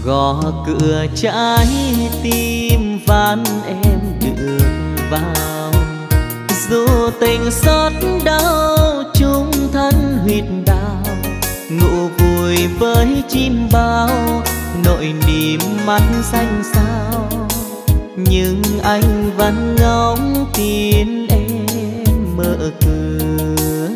Gõ cửa trái tim van em được vào, dù tình xót đau chung thân huyệt đào, ngủ vui với chim bao nỗi niềm mắt xanh xao, nhưng anh vẫn ngóng tin em mở cửa.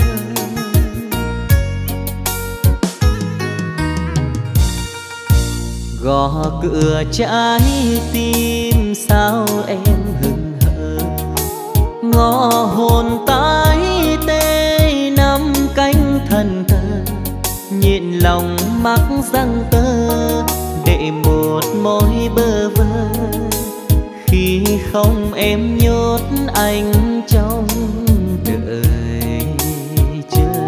Gõ cửa trái tim sao em hững hờ, ngõ hồn tái tê nắm cánh thần thờ, nhịn lòng mắc răng tơ để một môi bơ vơ, khi không em nhốt anh trong đời chờ.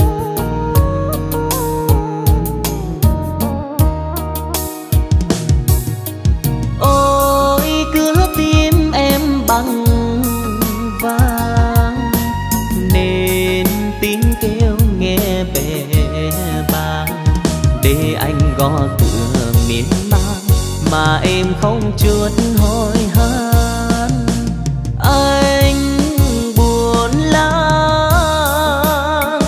Ôi cửa tim em bằng vàng, nên tiếng kêu nghe bè bàng, để anh gõ cửa miên man mà em không chút hỏi han. Anh buồn lang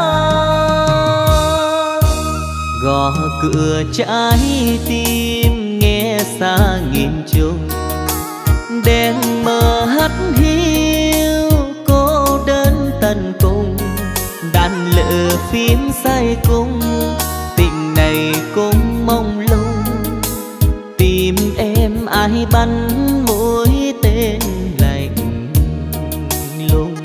thang, gõ cửa trái tim nghe xa nghìn trùng, đèn mờ hắt hiu cô đơn tận cùng, đàn lửa phím say cung, tình này cũng mông lung, tìm em ai bắn mũi tên lạnh lùng.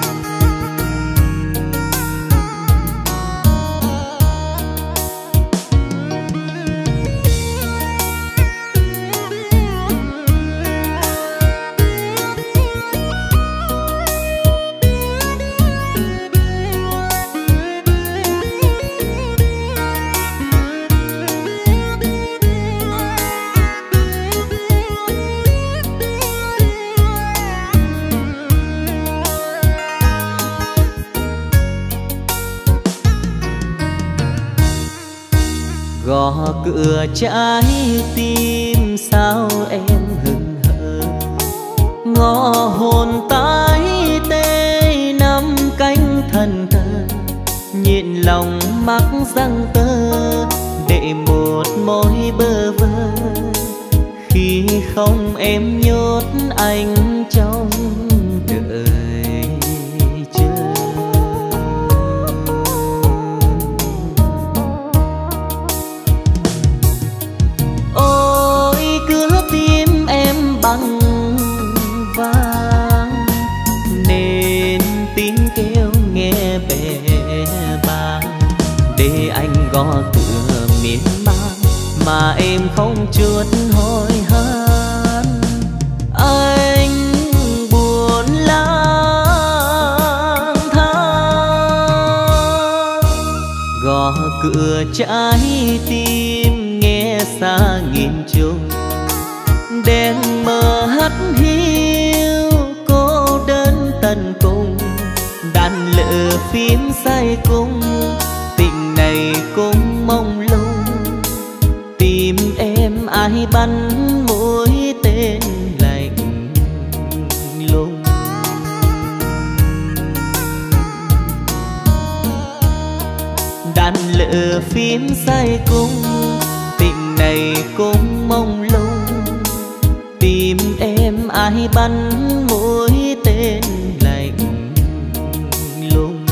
Gõ cửa trái tim sao em hững hờ, ngõ hồn tái tê nắm cánh thần thờ, nhịn lòng mắc răng tơ để một môi bơ vơ, khi không em nhốt anh trong đời chờ. Ôi cửa tim em bằng vàng, nên tiếng kêu nghe bè bàng, để anh gõ cửa miên man mà em không chút hỏi han. Anh buồn lang thang, gõ cửa trái tim nghe xa nghìn trùng, đèn mờ hắt hiu cô đơn tận cùng, đàn lửa phím say cung, tình này cũng mông lung, tìm em ai bắn mũi tên lạnh lùng. Đàn lửa phím say cung, tình này cũng mông lung, tìm em ai bắn mũi tên lạnh lùng.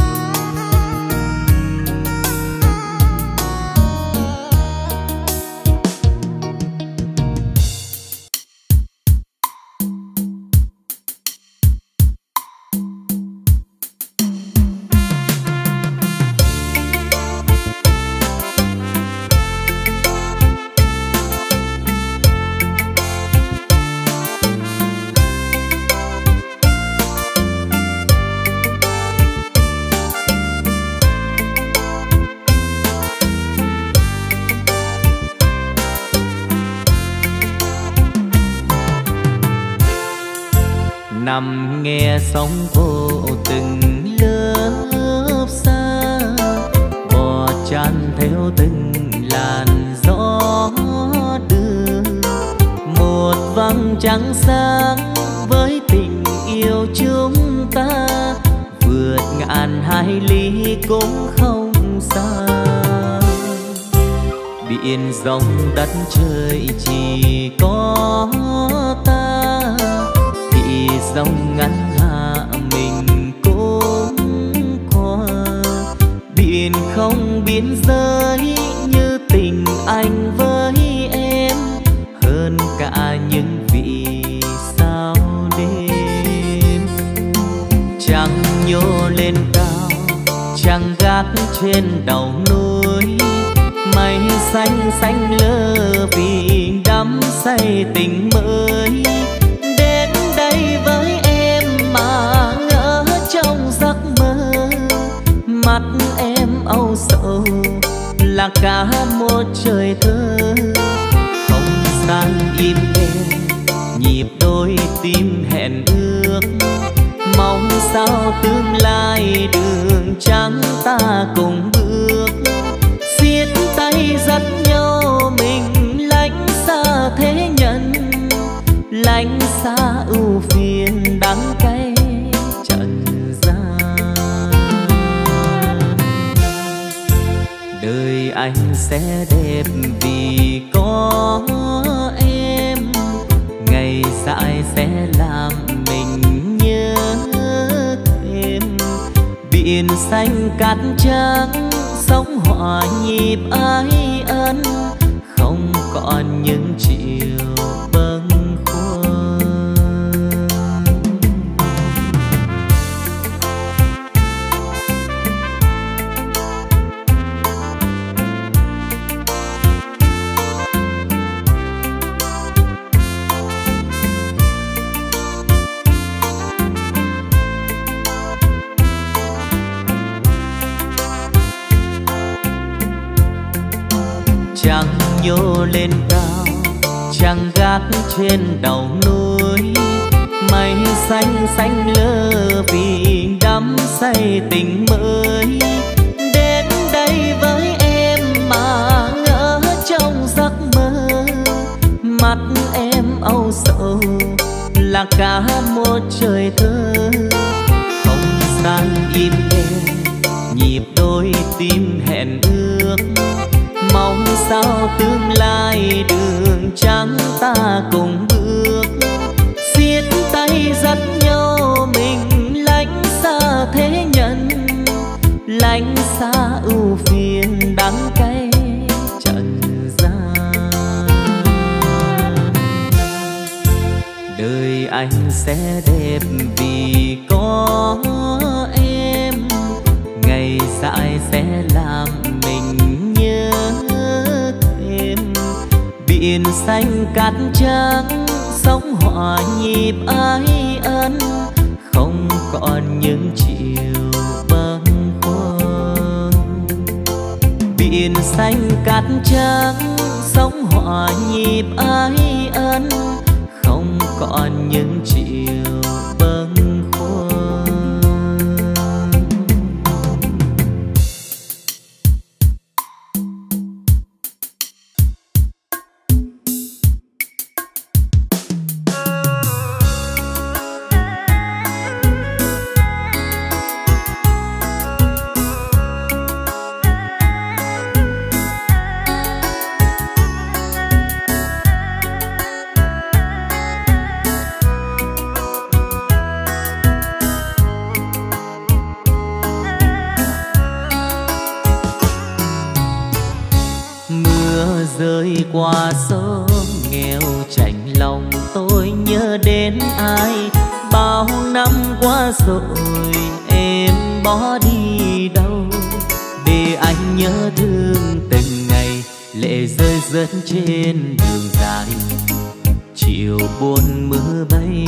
nằm nghe sóng vô từng lớp xa, bò chan theo từng làn gió vầng trăng sáng với tình yêu chúng ta, vượt ngàn hải lý cũng không xa. Biển rộng đất trời chỉ có ta, thì dòng ngắn hạ mình cũng qua. Biển không biên giới như tình anh với em, hơn cả những vì sao đêm. Trăng nhô lên cao, trăng gác trên đầu núi, mây xanh xanh lơ vì đắm say tình mới. Đến đây với em mà ngỡ trong giấc mơ, mắt em âu sầu là cả một trời thơ. Không gian im êm nhịp đôi tim hẹn ước, mong sao tương lai đường trắng ta cùng bước. Siết tay dắt nhau mình lánh xa thế nhân, lánh xa ưu phiền đắng cay trần gian. Đời anh sẽ đẹp vì có em, ngày dại sẽ làm mình nhớ thêm. Biển xanh cát trắng sống hòa nhịp ái ân, không còn những chiều bâng khuâng. Trăng nhô lên cao, trăng gác trên đầu núi, mây xanh xanh lơ vì đắm say tình mới. Đến đây với em mà ngỡ trong giấc mơ, mắt em âu sầu là cả một trời thơ. Không gian im êm nhịp đôi tim hẹn ước, mong sao tương lai đường trắng ta cùng bước. Siết tay dắt nhau mình lánh xa thế nhân, lánh xa ưu phiền đắng cay trần gian. Đời anh sẽ đẹp vì có em, ngày dại sẽ làm mình nhớ thêm. Biển xanh cát trắng sống hòa nhịp ái ân, không còn những chiều bâng khuâng. Biển xanh cát trắng sống hòa nhịp ái ân, không còn những chiều bâng khuâng. Rơi qua sớm nghèo chạnh lòng tôi nhớ đến ai. Bao năm qua rồi em bỏ đi đâu, để anh nhớ thương từng ngày lệ rơi rớt trên đường dài. Chiều buồn mưa bay,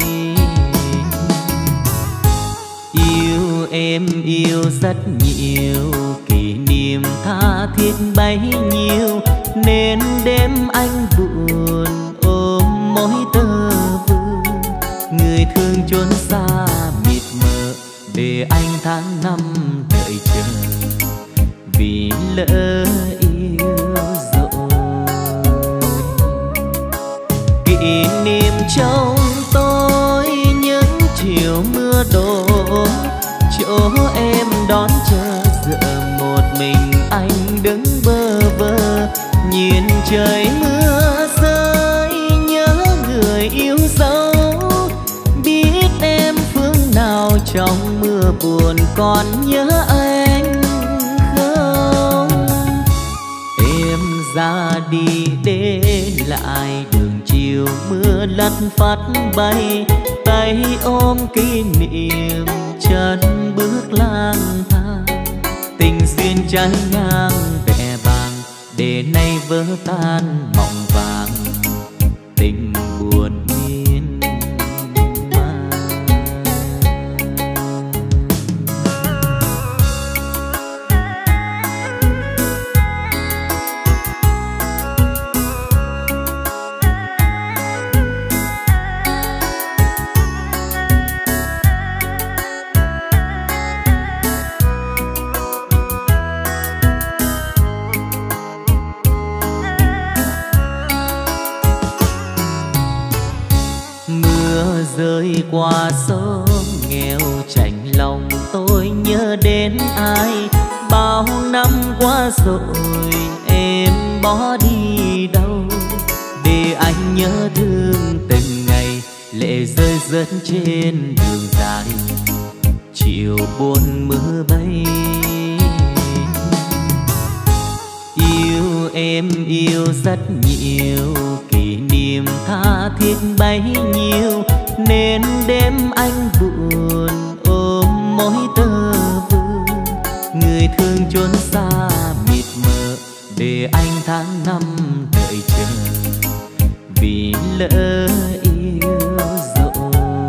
yêu em yêu rất nhiều, kỷ niệm tha thiết bấy nhiêu, nên đêm anh buồn ôm mối tơ vương. Người thương chốn xa mịt mờ, để anh tháng năm đợi chờ, vì lỡ yêu rồi. Kỷ niệm chỗ em đón chờ. Giờ một mình anh đứng bơ vơ, nhìn trời mưa rơi nhớ người yêu dấu. Biết em phương nào trong mưa buồn còn nhớ anh không? Em ra đi để lại đường chiều mưa lất phất bay, tay ôm kỷ niệm chân bước lang thang. Tình duyên trái ngang bẽ bàng, để nay vỡ tan mộng vàng. Tình buồn miên man. Rơi qua sông nghèo chạnh lòng tôi nhớ đến ai. Bao năm qua rồi em bỏ đi đâu, để anh nhớ thương từng ngày. Lệ rơi rớt trên đường dài, chiều buồn mưa bay. Yêu em yêu rất nhiều, kỷ niệm tha thiết bấy nhiêu, nên đêm anh buồn ôm mối tơ vương. Người thương chốn xa mịt mờ, để anh tháng năm đợi chờ, vì lỡ yêu rồi.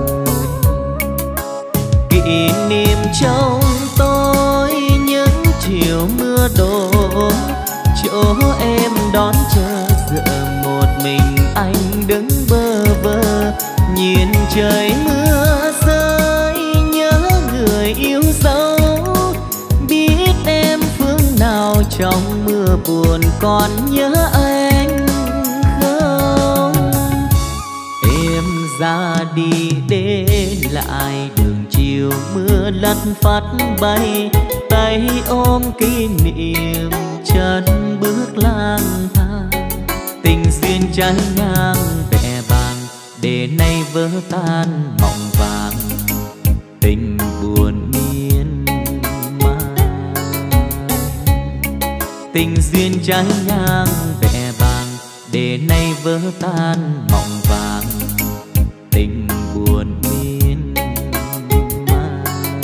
Kỷ niệm trong tôi những chiều mưa đổ, chỗ em đón chờ. Giờ một mình anh đứng bơ vơ, nhìn trời mưa rơi nhớ người yêu dấu. Biết em phương nào trong mưa buồn còn nhớ anh không? Em ra đi để lại đường chiều mưa lất phất bay, tay ôm kỷ niệm chân bước lang thang. Tình duyên trái ngang bẽ bàng, để nay vỡ tan mộng vàng. Tình buồn miên man. Tình duyên trái ngang bẽ bàng, để nay vỡ tan mộng vàng. Tình buồn miên man.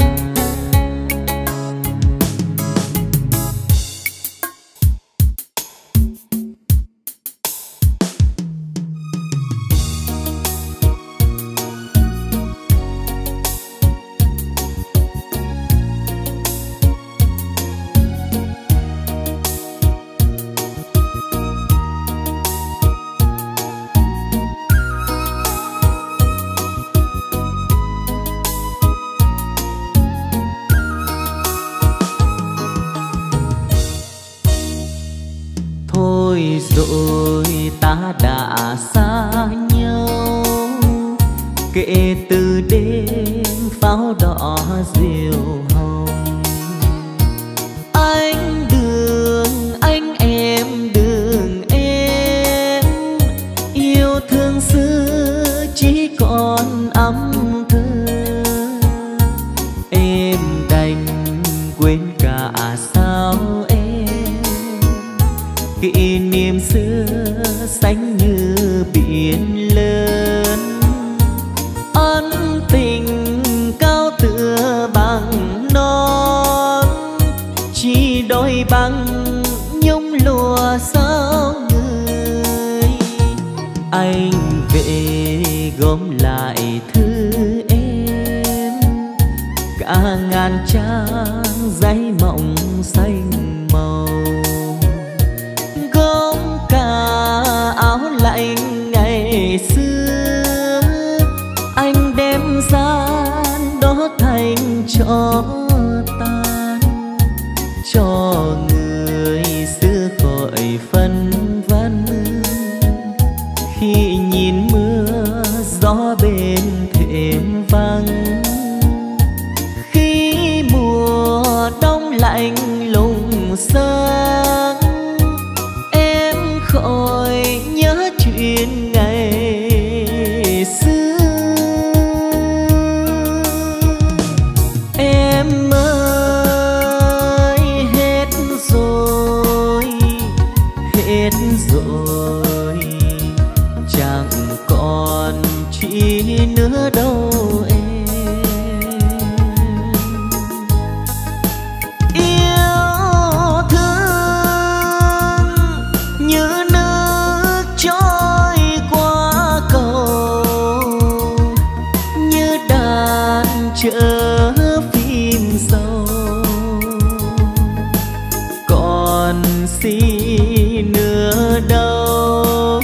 Rồi ta đã xa nhau, kể từ đêm pháo đỏ diều hồng. Anh đường anh em đường em, yêu thương xưa chỉ còn âm thơ. Em đành quên cả sao em, kỷ niệm xưa xanh như biển lớn. Ân tình cao tựa bằng non, chỉ đôi bằng nhung lụa sao người. Anh về gom lại thư em, cả ngàn trang giấy mộng xanh màu. Gom cả áo lạnh ngày xưa, anh đem gian đó thành cho tan. Cho người xưa khỏi phân vân, khi nhìn mưa gió bên thềm vắng. Khi hết rồi, chẳng còn chi nữa đâu em. Yêu thương như nước trôi qua cầu, như đàn chợ phim sâu, còn gì nữa đâu.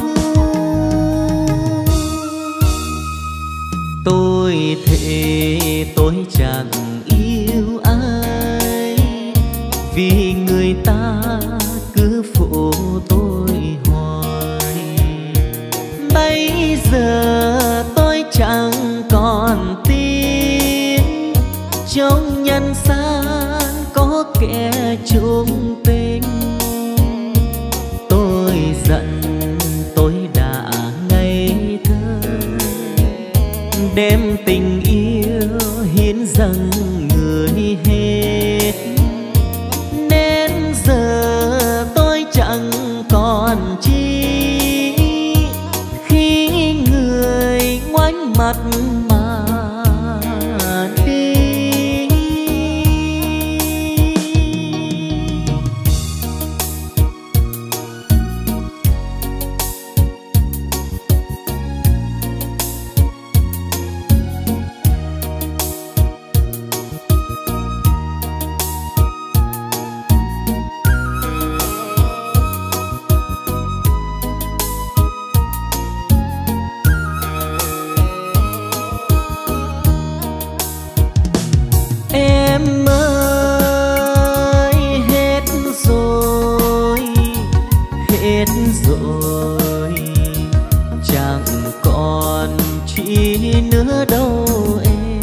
Tôi thề tôi chẳng yêu ai, vì người ta cứ phụ tôi hoài. Bây giờ tôi chẳng còn tin trong nhân gian có kẻ chung tình. Tôi giận tôi đã ngây thơ, đem tình yêu hiến dâng người hết, nên giờ tôi chẳng còn chi khi người ngoảnh mặt mà đi. Em ơi hết rồi, hết rồi, chẳng còn chi nữa đâu em.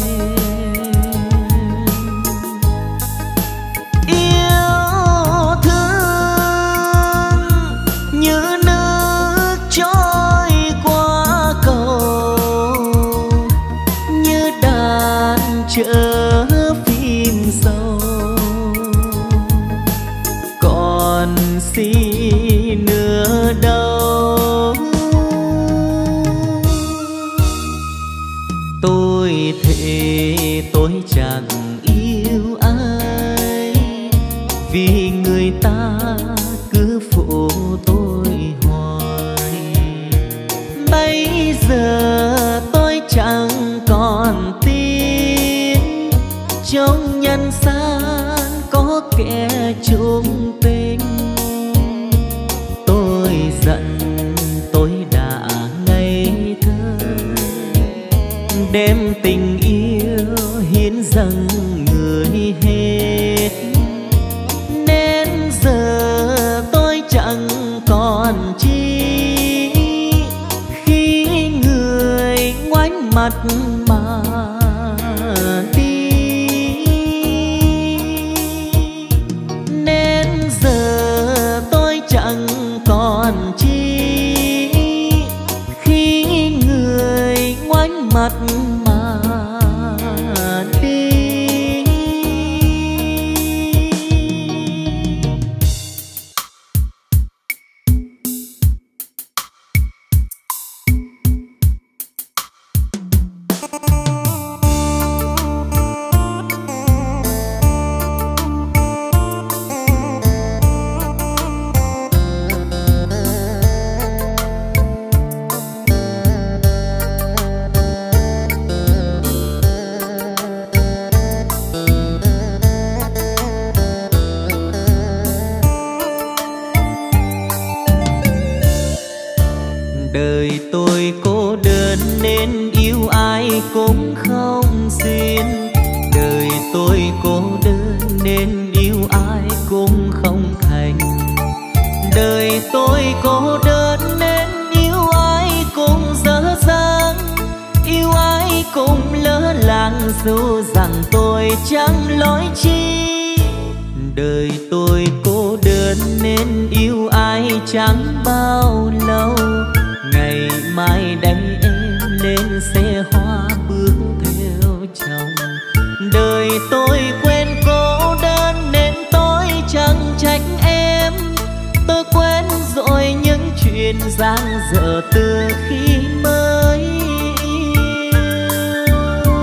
Yêu thương như nước trôi qua cầu, như đàn chợ phim sâu, còn gì nữa đâu. Tôi thề tôi chẳng yêu ai, vì người ta cứ phụ tôi hoài. Bây giờ tôi chẳng còn tin trong nhân gian có kẻ chung tình. Tôi giận tôi đã ngây thơ, đem tình yêu hiến dâng người hết, nên giờ tôi chẳng còn chi khi người ngoảnh mặt mà đi. Nên giờ tôi chẳng còn chi khi người ngoảnh mặt mà đi. Đời tôi cô đơn nên yêu ai cũng không xin. Đời tôi cô đơn nên yêu ai cũng không thành. Đời tôi cô đơn nên yêu ai cũng dở dang, yêu ai cũng lỡ làng dù rằng tôi chẳng lỗi chi. Đời tôi cô đơn nên yêu ai chẳng bao lâu, ngày mai đây em lên xe hoa bước theo chồng. Đời tôi quen cô đơn nên tôi chẳng trách em, tôi quen quên rồi những chuyện dang dở từ khi mới yêu.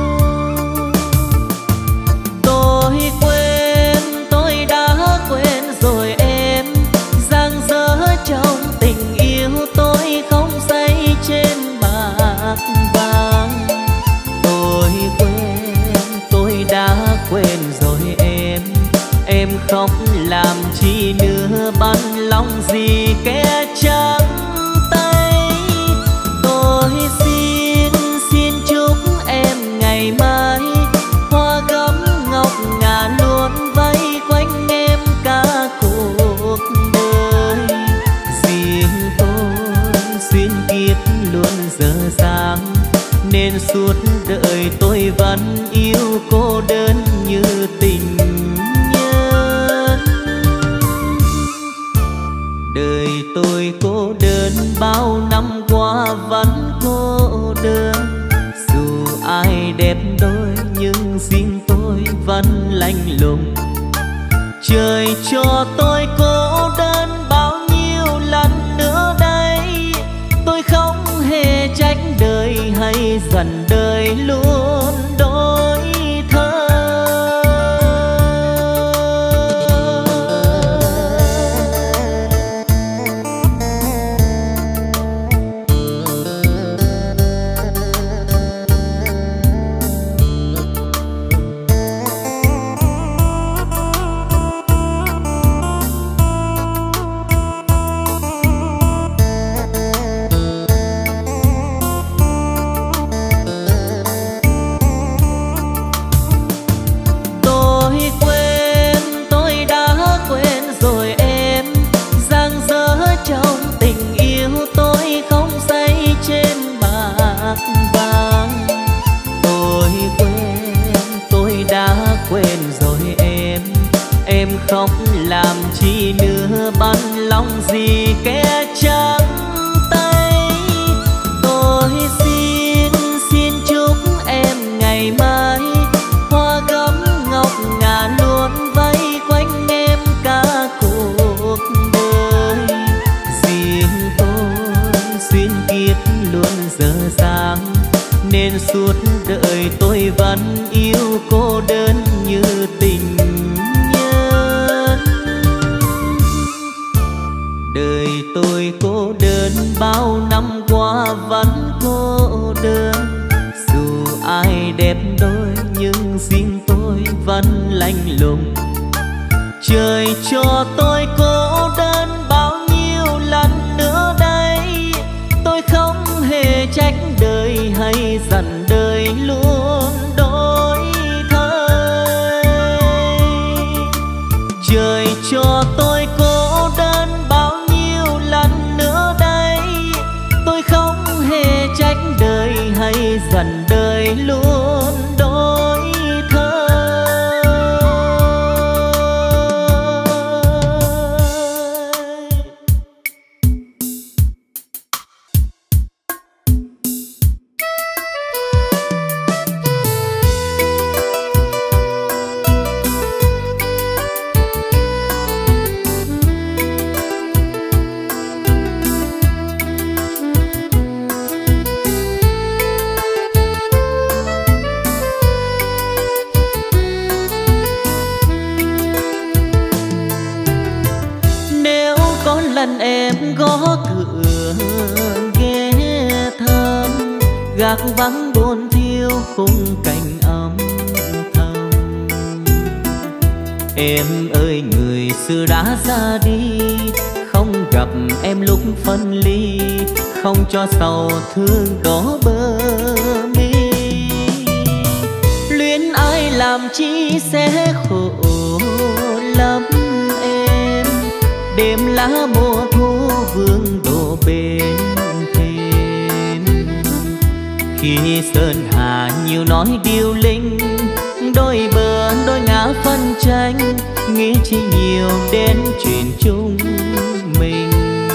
Tôi quên, tôi đã quên rồi em, dang dở trong tình yêu tôi không say trên bạc vàng. Tôi quên, tôi đã quên rồi em khóc làm chi nữa, bắn lòng gì kẻ trắng tay. Tôi xin chúc em ngày mai hoa gấm ngọc ngà luôn vây quanh em cả cuộc đời. Riêng tôi xin kiếp luôn giờ sáng, nên suốt đời tôi vẫn yêu cô đơn như tình nhân. Đời tôi cô đơn bao năm qua vẫn cô đơn, dù ai đẹp đôi nhưng riêng tôi vẫn lạnh lùng. Trời cho tôi cô đơn bao nhiêu lần nữa đây, tôi không hề trách đời hay dần đời luôn đổi thay. Quên rồi em khóc làm chi nữa, bắn lòng gì kẻ trắng tay. Tôi xin chúc em ngày mai hoa gấm ngọc ngà luôn vây quanh em cả cuộc đời. Riêng tôi xin kiếp luôn giờ sáng, nên suốt đời tôi vẫn yêu cô đơn như tình nhân. Đời tôi cô đơn bao năm qua vẫn cô đơn, dù ai đẹp đôi nhưng riêng tôi vẫn lạnh lùng. Trời cho tôi cô đơn bao nhiêu lần nữa đây, tôi không hề trách đời hay dần đời luôn đổi thay. Trời cho tôi cô đơn bao nhiêu lần nữa đây, tôi không hề trách đời hay dần đời luôn đổi thay. Em gõ cửa ghé thăm, gác vắng buồn thiêu khung cảnh âm thầm. Em ơi người xưa đã ra đi, không gặp em lúc phân ly, không cho sầu thương đó bờ mi. Luyến ai làm chi sẽ khổ lắm em, đêm lá mùa thu vương đổ bên thềm. Khi sơn hà nhiều nói điêu linh, đôi bờ đôi ngã phân tranh, nghĩ chi nhiều đến chuyện chung mình.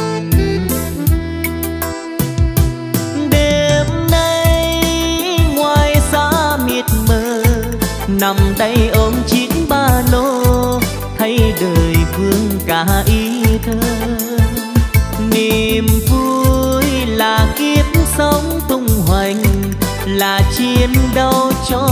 Đêm nay ngoài xa miệt mờ, nằm đây ôm chiếc ba lô, thấy đời vương cả ý thơ.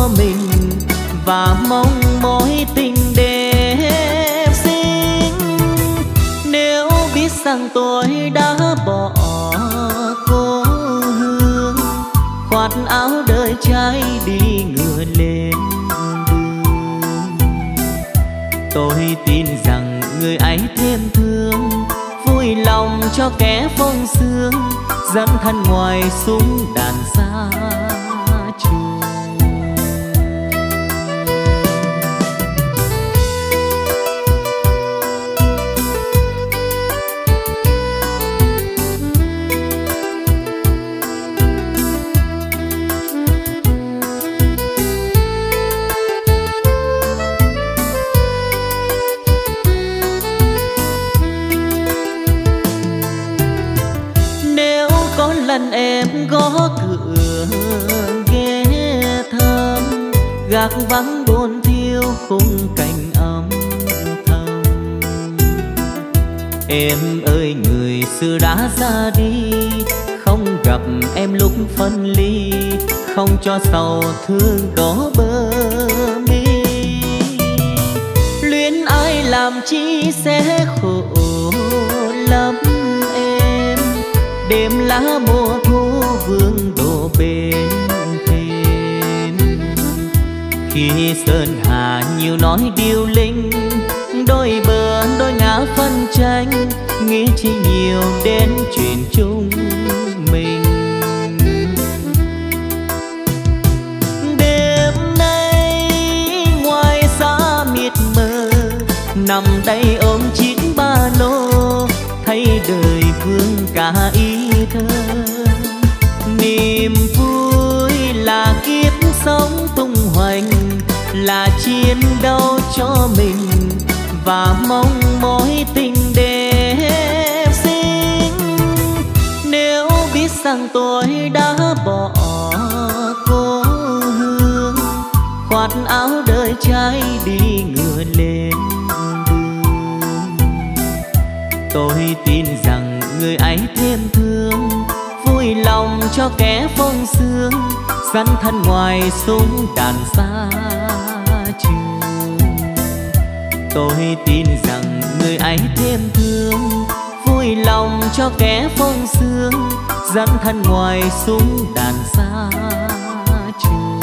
cho mình và mong mối tình đẹp xinh. Nếu biết rằng tôi đã bỏ cố hương, khoác áo đời trai đi ngựa lên đường, tôi tin rằng người ấy thêm thương, vui lòng cho kẻ phong sương, dẫn thân ngoài súng đàn xa trường. Lần em gõ cửa ghé thăm, gác vắng buồn thiêu khung cảnh âm thầm. Em ơi người xưa đã ra đi, không gặp em lúc phân ly, không cho sầu thương đổ bờ mi. Luyến ai làm chi sẽ khổ lắm em, đêm lá mùa thu vương đổ bên thềm. Khi sơn hà nhiều nói điêu linh, đôi bờ đôi ngã phân tranh, nghĩ chi nhiều đến chuyện chung mình. Đêm nay ngoài xa miệt mờ, nằm đây ôm chiếc ba lô, thấy đời vương cả ý thơ. Niềm vui là kiếp sống tung hoành, là chiến đấu cho mình và mong mối tình đẹp xinh. Nếu biết rằng tôi đã bỏ cố hương, khoác áo đời trai đi ngựa lên đường, tôi tin rằng người ấy thêm thương, vui lòng cho kẻ phong sương, dẫn thân ngoài súng đàn xa trường. Tôi tin rằng người ấy thêm thương, vui lòng cho kẻ phong sương, dẫn thân ngoài súng đàn xa trường.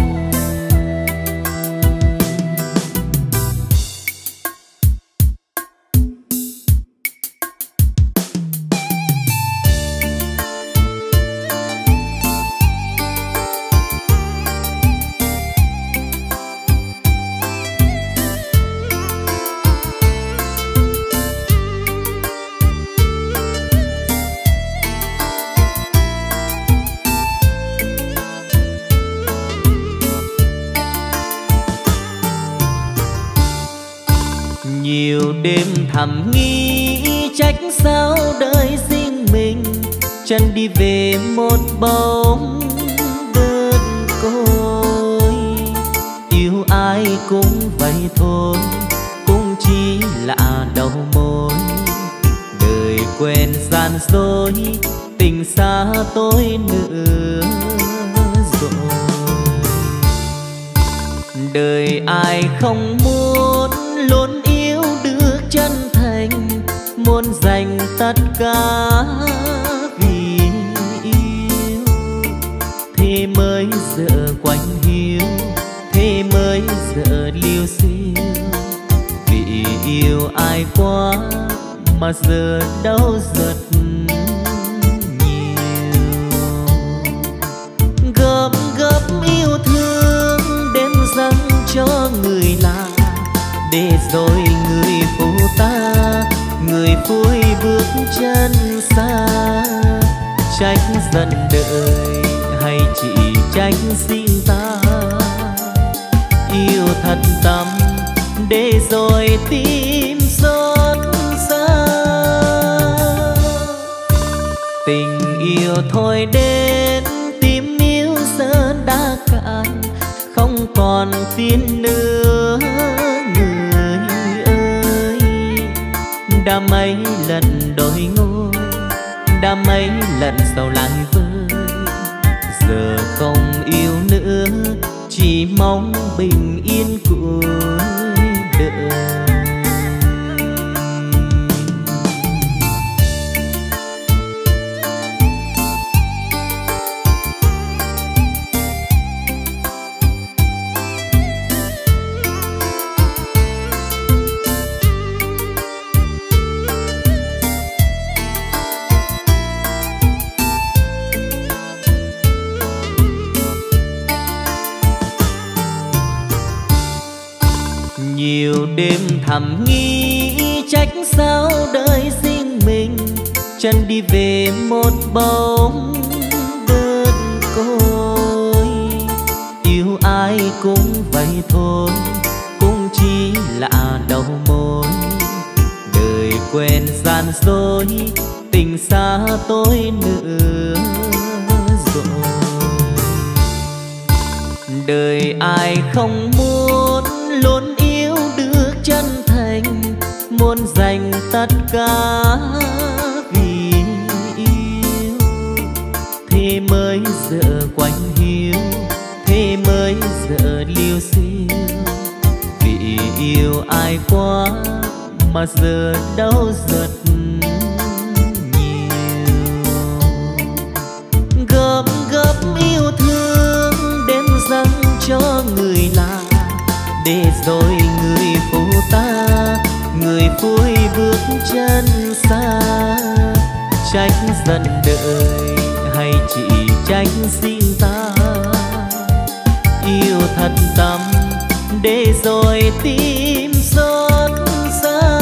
Nhiều đêm thầm nghĩ trách sao đời riêng mình, chân đi về một bóng đơn côi. Yêu ai cũng vậy thôi, cũng chỉ là đầu môi. Đời quen gian dối, tình xa tôi nữa rồi. Đời ai không muốn luôn yêu được chân thành, muốn dành tất cả vì yêu. Thế mới giờ quạnh hiu, thế mới giờ liêu xiêu. Vì yêu ai quá mà giờ đau rất nhiều. Gấp gấp yêu thương đêm dâng cho người lạ, để rồi người phụ ta, người vui bước chân xa. Trách giận đời hay chỉ trách xin ta, yêu thật tâm để rồi tim xót xa. Tình yêu thôi đến tim yêu giờ đã cạn, không còn tin nữa người ơi. Đã mấy lần đổi ngôi, đã mấy lần sau lại vơi, giờ không yêu nữa chỉ mong bình yên cuối đời. Nhiều đêm thầm nghĩ trách sao đời sinh mình, chân đi về một bóng đơn côi. Yêu ai cũng vậy thôi, cũng chỉ là đầu môi. Đời quen gian dối, tình xa tôi nữa rồi. Đời ai không muốn luôn yêu được chân thành, muốn dành tất cả vì yêu. Thế mới giờ quạnh hiu, thế mới giờ liêu xiêu. Vì yêu ai quá mà giờ đau rất nhiều. Gấp gấp yêu thương đem dâng cho người lạ, để rồi người phụ ta, người vui bước chân xa. Trách dần đời hay chỉ trách xin ta, yêu thật tâm để rồi tim xót xa.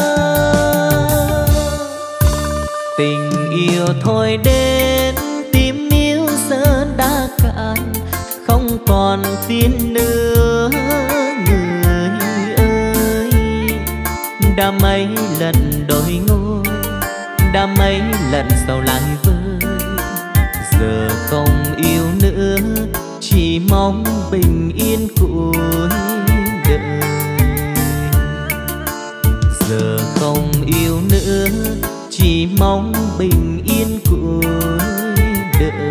Tình yêu thôi đến tim yêu giờ đã cạn, không còn tin nữa người ơi. Đã mấy lần đổi ngôi, đã mấy lần sau lại vơi. Giờ không yêu nữa, chỉ mong bình yên cuối đời. Giờ không yêu nữa, chỉ mong bình yên cuối đời.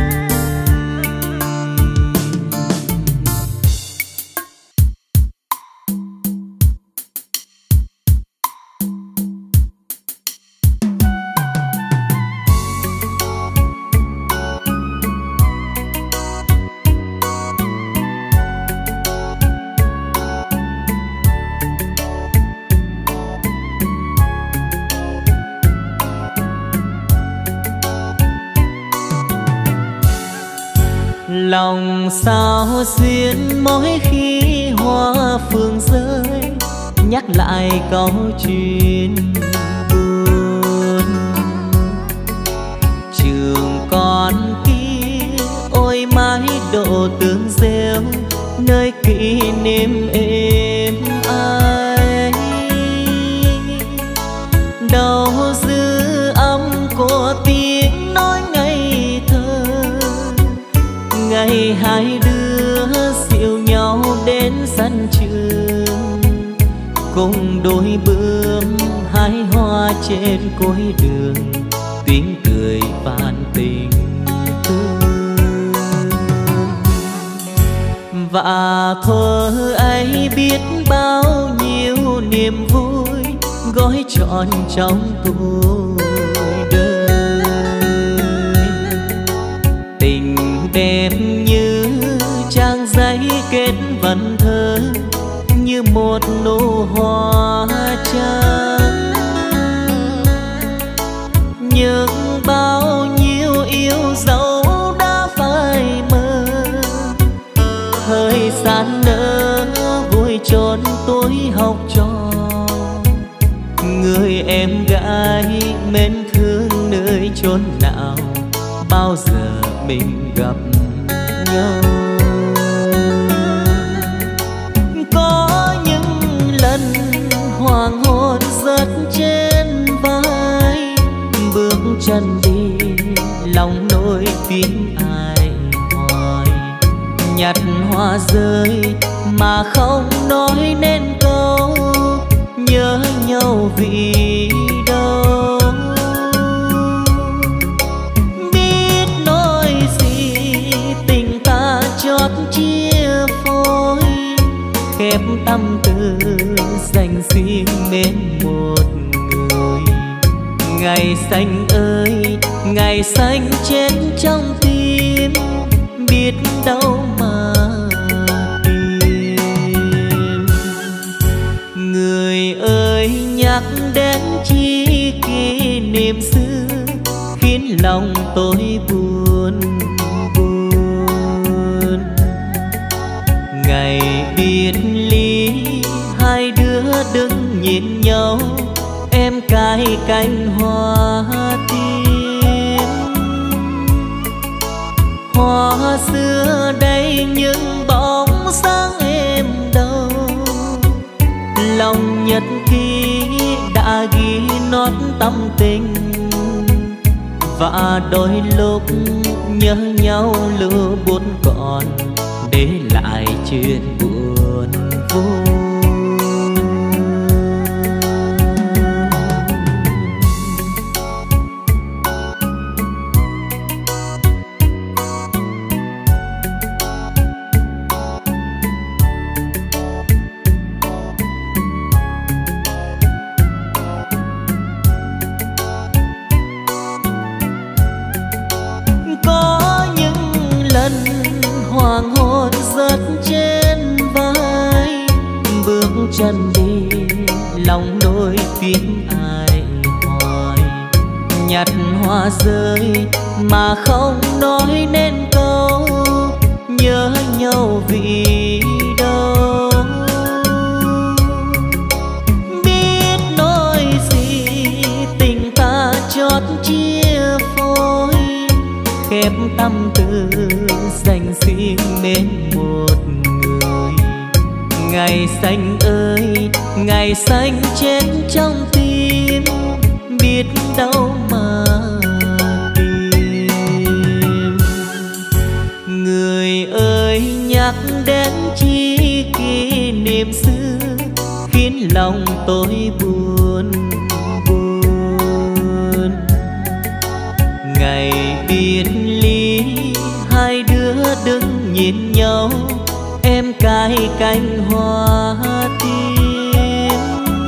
Lòng sao xuyên mỗi khi hoa phương rơi, nhắc lại câu chuyện buồn. Trường con kia ôi mái độ tương rêu, nơi kỷ niệm êm ai. Đâu dư âm của tiếng nói ngây thơ, ngày hai đứa dìu nhau đến sân trường, cùng đôi bướm hái hoa trên cuối đường, tiếng cười vạn tình thương. Và thuở ấy biết bao nhiêu niềm vui gói trọn trong tuổi đời. Tình đẹp như trang giấy kết vần thơ, như một nụ hoa trắng. Nhưng bao nhiêu yêu dấu đã phai mờ, thời gian nỡ vui trốn tuổi học trò. Người em gái mến thương nơi chốn nào, bao giờ mình gặp nhau. Có những lần hoàng hôn rớt trên vai, bước chân đi lòng nỗi tiếng ai hoài. Nhặt hoa rơi mà không nói nên câu, nhớ nhau vì đâu. Biết nói gì tình ta chót chia phôi, tâm tư dành riêng mến một người. Ngày xanh ơi, ngày xanh chết trong tim, biết đâu mà tìm. Người ơi nhắc đến chi kỷ niệm xưa, khiến lòng tôi buồn buồn. Ngày biệt ly hai đứa đứng nhìn nhau, em cài cánh hoa tím. Hoa xưa đây những bóng sáng em đâu, lòng nhật ký đã ghi nót tâm tình. Và đôi lúc nhớ nhau lưu bút còn, để lại chuyện buồn vui. Hoàng hôn rớt trên vai, bước chân đi lòng đôi tiếng ai hoài. Nhặt hoa rơi mà không nói nên câu, nhớ nhau vì đâu. Biết nói gì tình ta chót chia phôi, khép tâm tư dành riêng mến một người. Ngày xanh ơi, ngày xanh chết trong tim, biết đâu mà tìm. Người ơi nhắc đến chi kỷ niệm xưa, khiến lòng tôi buồn buồn. Ngày biệt ly hai đứa đứng nhìn nhau, em cài cánh hoa tím.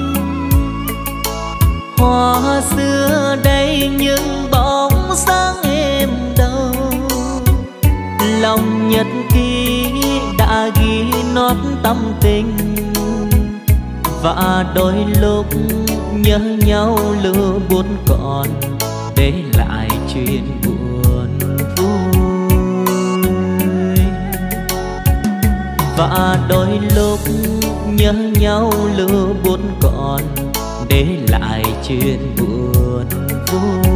Hoa xưa đây những bóng sáng em đâu, lòng nhật ký đã ghi nót tâm tình. Và đôi lúc nhớ nhau lưu bút còn, để lại chuyện buồn vui. Và đôi lúc nhớ nhau lưu bút còn, để lại chuyện buồn vui.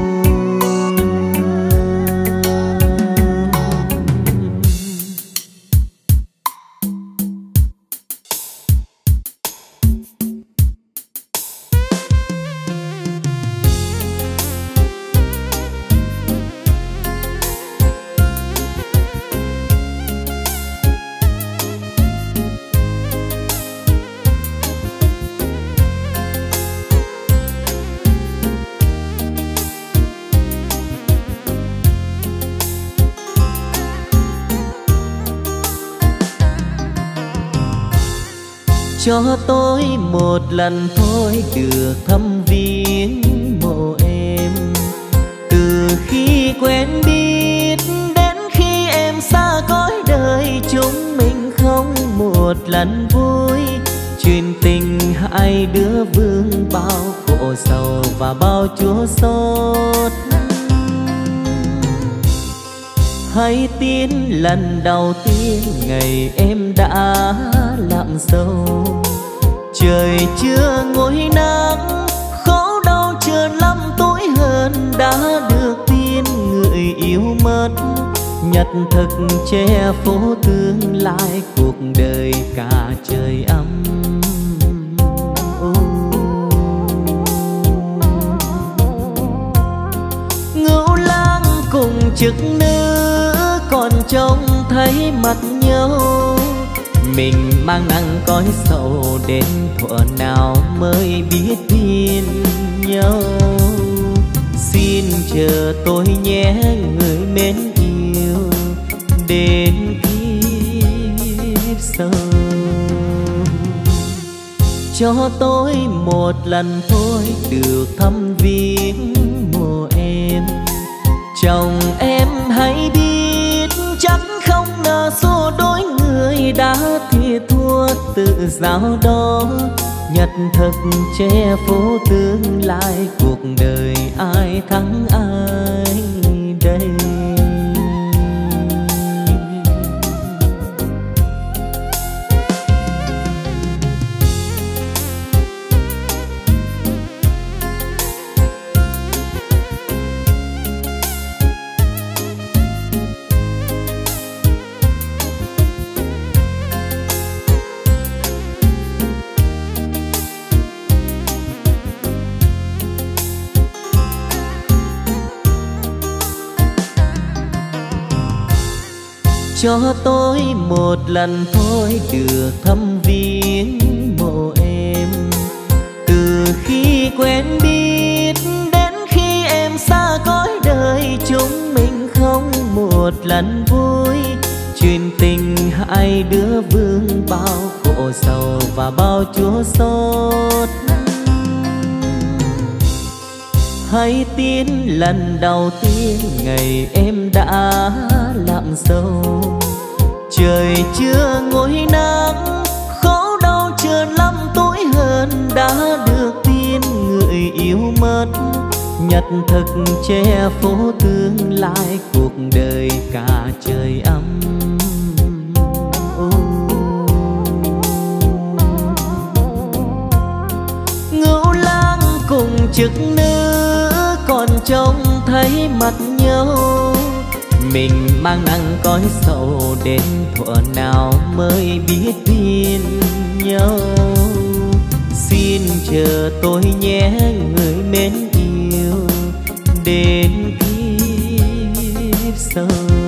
Cho tôi một lần thôi được thăm viếng mộ em. Từ khi quen biết đến khi em xa cõi đời, chúng mình không một lần vui. Chuyện tình hai đứa vương bao khổ sầu và bao chua xót. Hay tin lần đầu tiên ngày em đã làm dâu, trời chưa ngồi nắng, khổ đau chờ lắm tối hơn đã được tin người yêu mất. Nhật thực che phố tương lai cuộc đời cả trời ấm. Ngưu lang cùng chức nữ còn trông thấy mặt nhau, mình mang nắng cõi sầu đến thuở nào mới biết tin nhau. Xin chờ tôi nhé người mến yêu, đến kiếp sau. cho tôi một lần thôi được thăm viếng mộ em. Chồng em hãy biết chắc không ngờ số đôi người đã thiệt thua tự giao đó. Nhật thực che phố tương lai, cuộc đời ai thắng ai đây. Cho tôi một lần thôi được thăm viếng mộ em. Từ khi quen biết đến khi em xa cõi đời, chúng mình không một lần vui. Chuyện tình hai đứa vương bao khổ sầu và bao chua xót. Hãy tin lần đầu tiên ngày em đã lặng sâu. Trời chưa ngồi nắng, khổ đau chưa lắm tối hơn, đã được tin người yêu mất. Nhật thực che phố tương lai, cuộc đời cả trời ấm. Ngưu lang cùng chức nữ còn trông thấy mặt nhau. Mình mang nặng cõi sầu đến thuở nào mới biết tin nhau. Xin chờ tôi nhé người mến yêu, đến kiếp sau.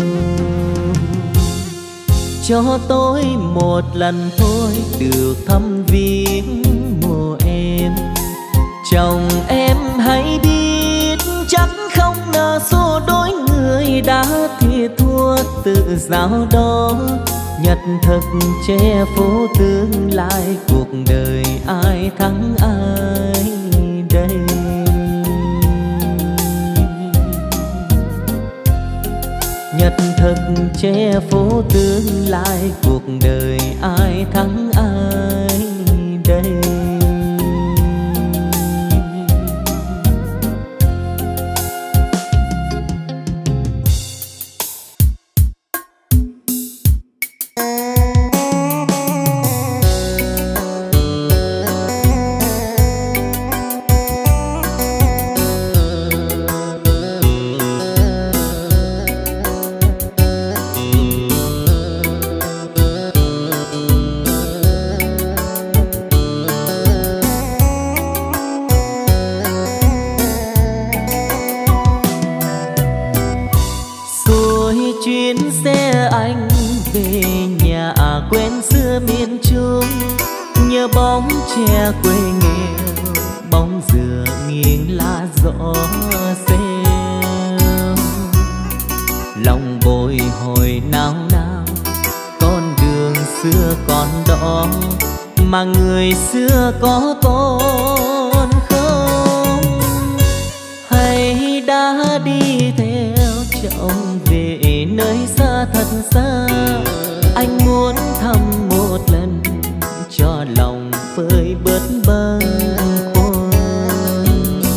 Cho tôi một lần thôi được thăm viếng mộ em. Chồng em hãy biết chắc không ngờ số đôi người đã thiệt thua tự giao đó. Nhật thực che phố tương lai, cuộc đời ai thắng ai đây. Nhật thực che phố tương lai, cuộc đời ai thắng ai đây. Bóng tre quê nghèo, bóng dừa nghiêng lá gió rêu. Lòng bồi hồi nao nao, con đường xưa còn đó, mà người xưa có còn không? Hay đã đi theo chồng về nơi xa thật xa? Anh muốn thăm một lần cho lòng phơi bớt bâng khuâng.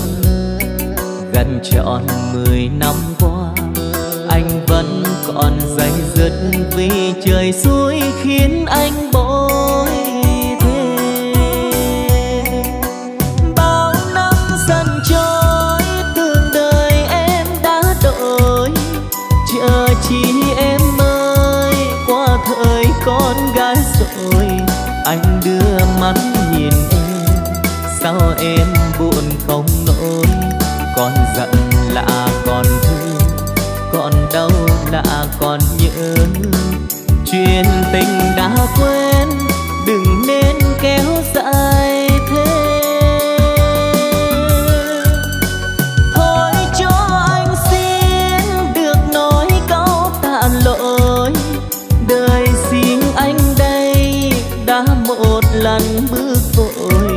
Gần trọn 10 năm qua, anh vẫn còn day dứt vì trời suối khiến anh bối thêm. Bao năm dần trôi, tương đời em đã đổi, chờ chi em ơi, qua thời con gái rồi. Anh đưa mắt nhìn em, sao em buồn không nổi? Còn giận là còn thương, còn đau là còn nhớ. Chuyện tình đã quên, đừng nên kéo dài thêm. Thôi cho anh xin được nói câu tạ lỗi, đời riêng anh đây đã một lần bước vội.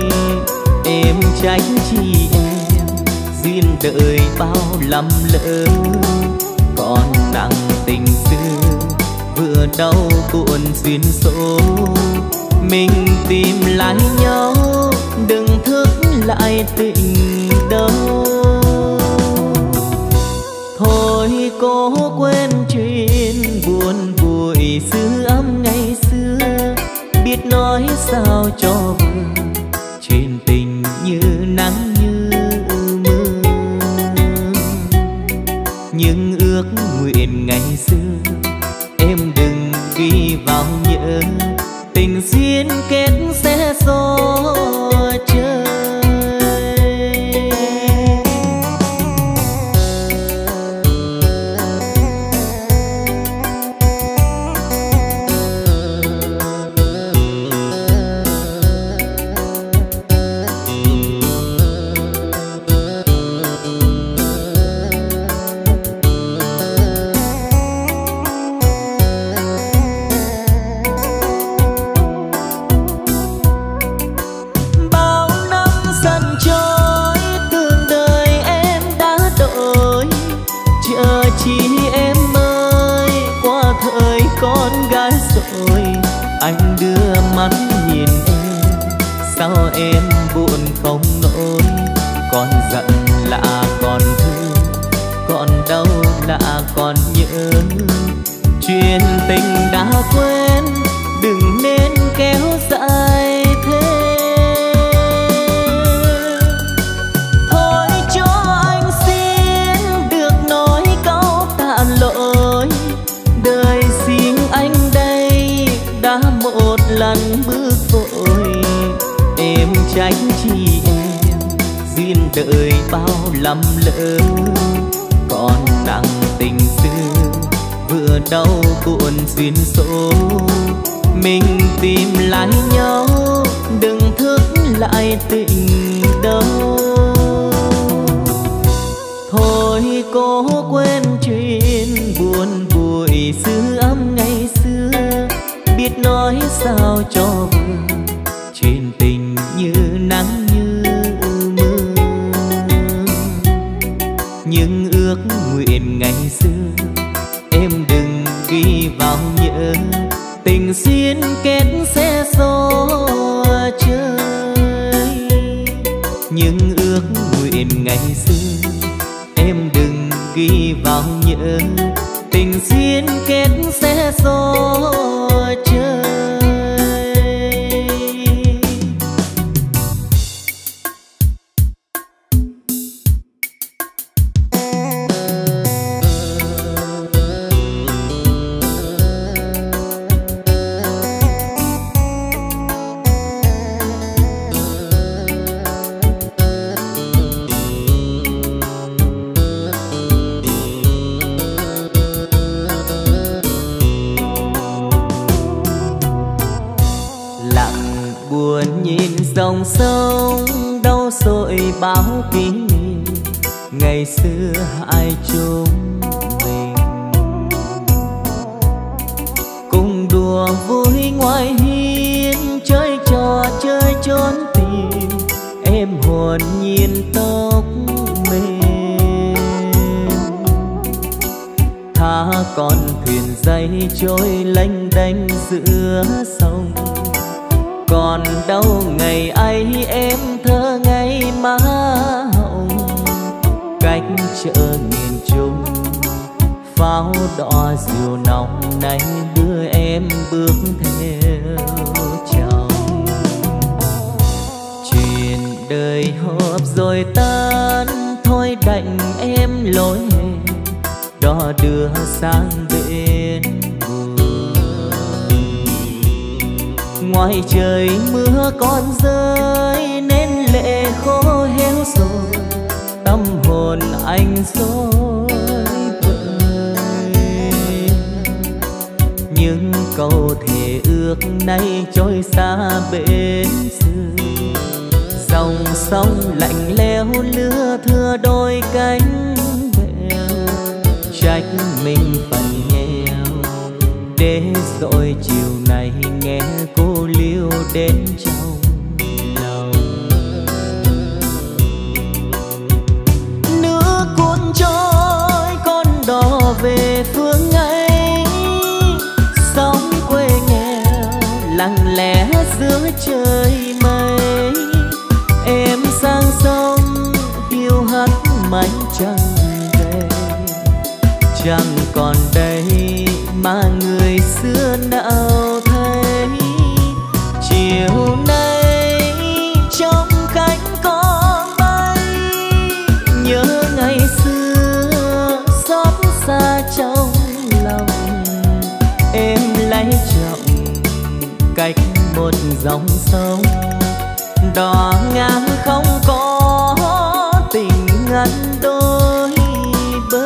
trách chi em duyên đời bao lầm lỡ, còn nặng tình xưa vừa đau buồn duyên số. Mình tìm lại nhau đừng thức lại tình đâu. Thôi cố quên chuyện buồn vui dư âm ngày xưa, biết nói sao cho vừa chuyện tình như nắng như mưa. Nhưng ước nguyện ngày xưa em đừng ghi vào nhớ, tình duyên kết sẽ gió chơi. Anh đưa mắt nhìn em, sao em buồn không nổi, còn giận lạ còn thương, còn đau lạ còn nhớ. Chuyện tình đã quên đừng nên kéo dài thêm. Thôi cho anh xin được nói câu tạ lỗi, đời riêng anh đây đã một lần bước vội. Em trách chi em duyên đời bao lầm lỡ, còn nặng tình xưa vừa đau buồn duyên số. Mình tìm lại nhau đừng thức lại tình đâu. Thôi cố quên chuyện buồn vui dư âm ngày xưa, biết nói sao cho vừa chuyện tình như nắng như mưa. Nhưng ước nguyện ngày xưa em đừng ghi vào nhớ, tình duyên kết sẽ gió chơi. Nhưng ước nguyện ngày xưa em đừng ghi vào nhớ, tình duyên kết sẽ gió chơi. Dòng sông đau sội bao kỷ niệm ngày xưa hai chúng mình, cùng đùa vui ngoài hiên chơi trò chơi trốn tìm. Em hồn nhiên tóc mềm, tha con thuyền dây trôi lênh đênh giữa sông. Còn đâu ngày ấy em thơ ngây má hồng, cách chợ nghìn trùng pháo đỏ diều nóng nay đưa em bước theo chồng. Chuyện đời hợp rồi tan thôi đành em lối hẹn, đò đưa sang bên. Ngoài trời mưa còn rơi nên lệ khô héo rồi, tâm hồn anh rối bời. Nhưng câu thề ước nay trôi xa bên xưa, dòng sông lạnh lẽo lứa thưa đôi cánh bèo. Trách mình phần nghèo để rồi chiều này nghe cô liêu đến trong lòng. trời mây. Em sang sông hiu hắt mãi chẳng về, chẳng còn đây mà người xưa nào thấy. Chiều nay trong cánh con bay, nhớ ngày xưa xót xa trong lòng. Em lấy chồng cách một dòng sông, đò ngang không có tình ngăn đôi bờ.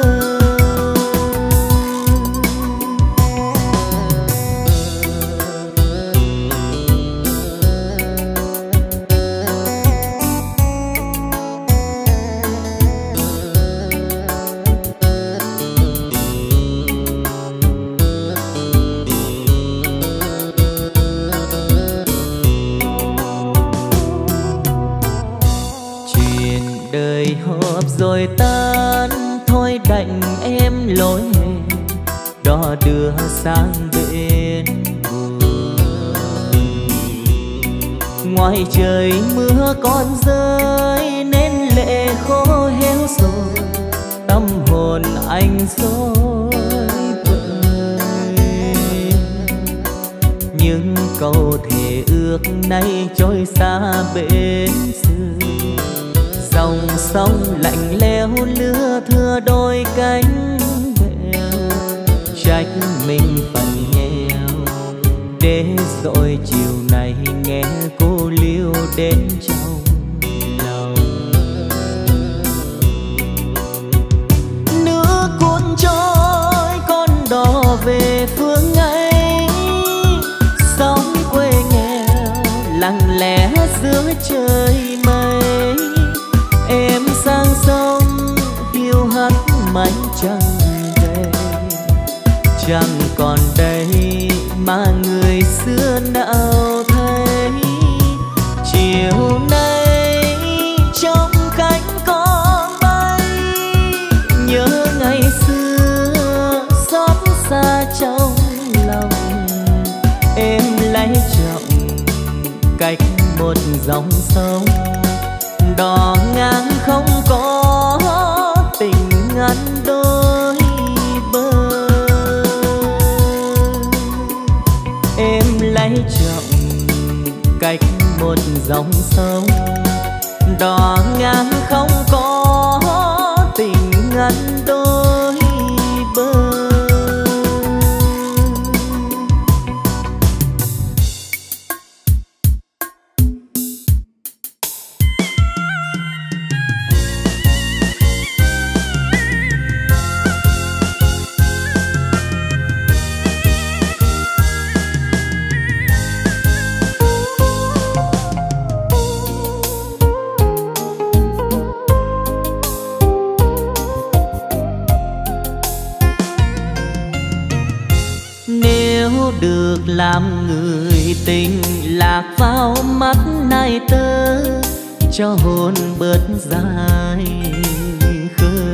Rồi tan thôi đành em lối đò đưa sang bên buồn. Ngoài trời mưa còn rơi nên lệ khô héo rồi, tâm hồn anh rối bời. Những câu thề ước nay trôi xa bên xưa, dòng sông lạnh lẽo lứa thưa đôi cánh bèo. Trách mình phần nghèo để rồi chiều này nghe cô liêu đến trong lòng. Nước cuốn trôi con đò về phương ấy, sóng quê nghèo lặng lẽ giữa trời mây. Em sang sông hiu hắt mãi chẳng về, chẳng còn đây mà người xưa nào thấy. Chiều nay trong cánh con bay, nhớ ngày xưa xót xa trong lòng. Em lấy chồng cách một dòng sông, đò ngang không có tình ngăn đôi bờ. Em lấy chồng cách một dòng sông, đò ngang không có tình ngăn đôi bờ. Được làm người tình lạc vào mắt này tơ, cho hồn bớt dài khờ.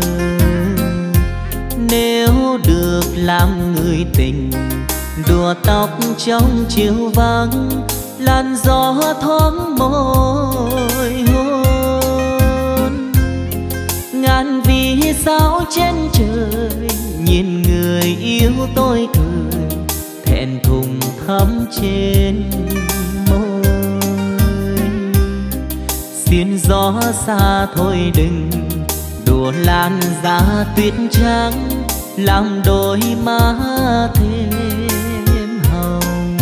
Nếu được làm người tình đùa tóc trong chiều vắng, làn gió thoáng môi hôn. Ngàn vì sao trên trời nhìn người yêu tôi cười, thẹn thùng thắm trên môi. Xin gió xa thôi đừng đùa lan giá tuyết trắng, làm đôi má thêm hồng.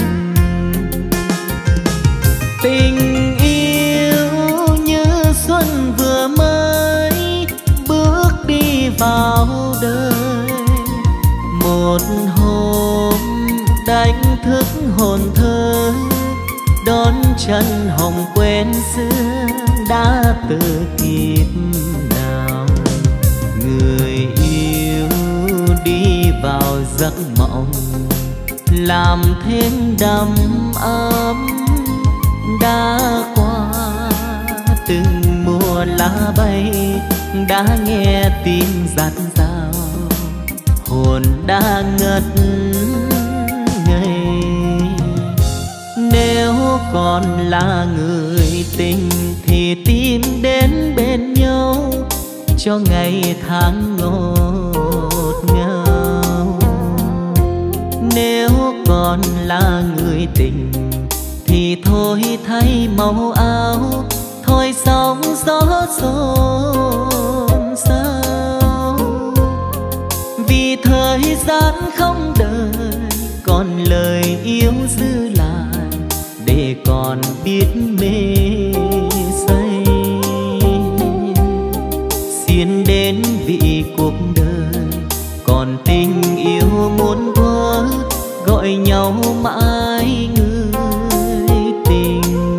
Tình yêu như xuân vừa mới bước đi vào đời, một hôm đánh thức hồn thơ, đón chân hồng quen xưa đã từ kiếp nào. Người yêu đi vào giấc mộng, làm thêm đầm ấm đã qua từng mùa lá bay, đã nghe tim dạt dào, hồn đã ngất ngây. Nếu còn là người tình thì tìm đến bên nhau cho ngày tháng ngọt ngào. Nếu còn là người tình thì thôi thay màu áo, thôi sóng gió xôn xao. Vì thời gian không đợi, còn lời yêu giữ lại để còn biết mê say. Xiên đến vì cuộc đời còn tình yêu muốn vỡ, gọi nhau mãi người tình.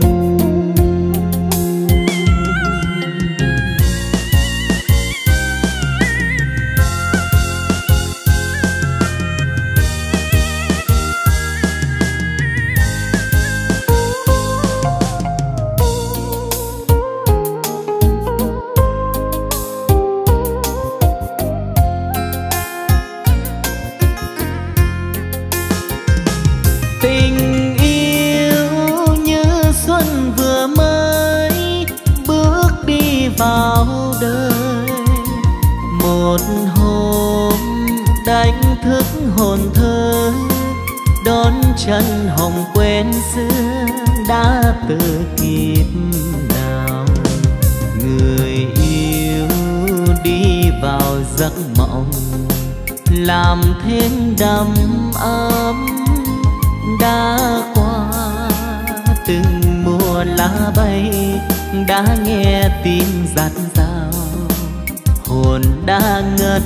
Vào đời một hôm đánh thức hồn thơ, đón chân hồng quen xưa đã từ kiếp nào. Người yêu đi vào giấc mộng, làm thêm đầm ấm. Đã qua từng mùa lá bay, đã nghe tim dạt dào, hồn đã ngất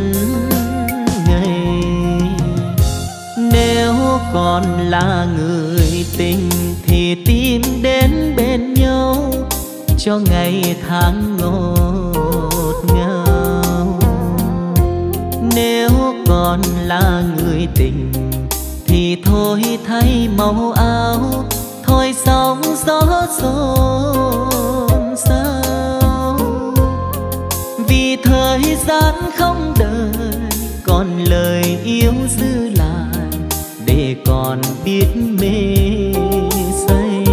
ngây. Nếu còn là người tình thì tìm đến bên nhau cho ngày tháng ngọt ngào. Nếu còn là người tình thì thôi thay màu áo, thôi sóng gió xôn xao. Vì thời gian không đợi, còn lời yêu giữ lại để còn biết mê say.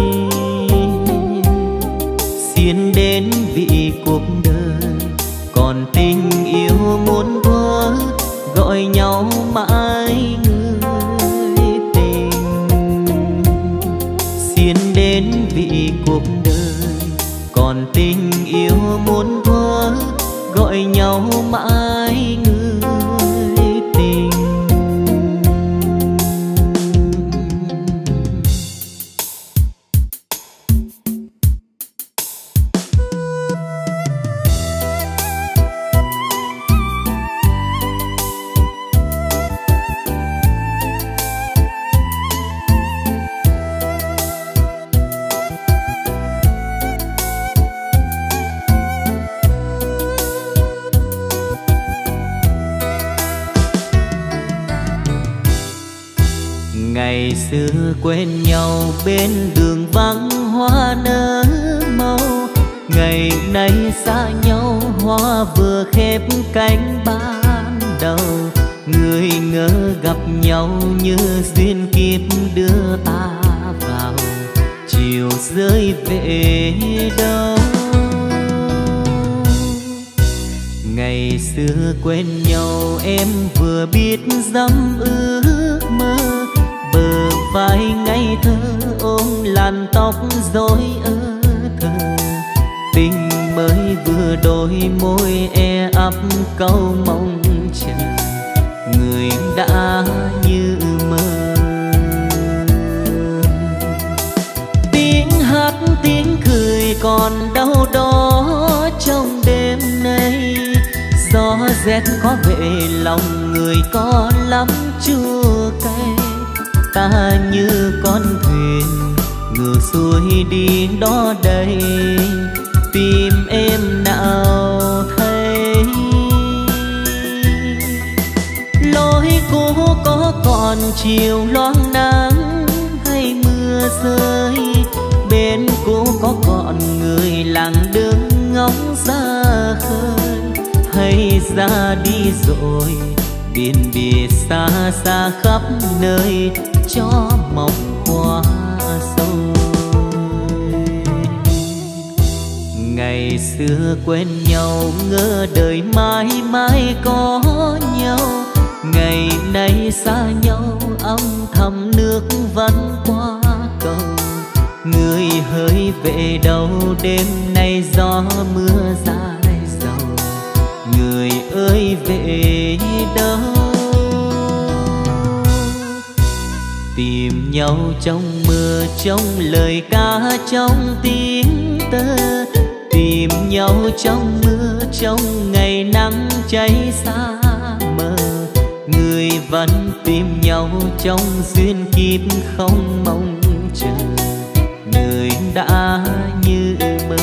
Xiên đến vì cuộc đời còn tình yêu muốn vỡ, gọi nhau mãi người tình. Xiên đến vì cuộc đời còn tình yêu muốn vỡ, gọi nhau mãi người tình. Ngày xưa quen nhau bên đường vắng hoa nở màu, ngày nay xa nhau hoa vừa khép cánh ban đầu. Người ngỡ gặp nhau như duyên kiếp đưa ta vào, chiều rơi về đâu. Ngày xưa quen nhau em vừa biết dám ước mơ, bờ vai ngây thơ ôm làn tóc rối thơ. Tình mới vừa đôi môi e ấp câu mong chờ, người đã như mơ. Tiếng hát tiếng cười còn đâu đó trong đêm nay, gió rét có về lòng người có lắm chua cay. Ta như con thuyền ngược xuôi đi đó đây, tìm em nào thấy. Lối cũ có còn chiều loang nắng hay mưa rơi, bên cũ có còn người lặng đứng ngóng ra khơi. Hay ra đi rồi biển biệt xa xa khắp nơi, cho mộng qua sâu. Ngày xưa quen nhau ngỡ đời mãi mãi có nhau, ngày nay xa nhau âm thầm nước vẫn qua cầu. Người hỡi về đâu đêm nay gió mưa dài dầu, người ơi về đâu. Tìm nhau trong mưa, trong lời ca, trong tiếng tơ. Tìm nhau trong mưa, trong ngày nắng cháy xa mờ. Người vẫn tìm nhau trong duyên kiếp không mong chờ, người đã như mơ.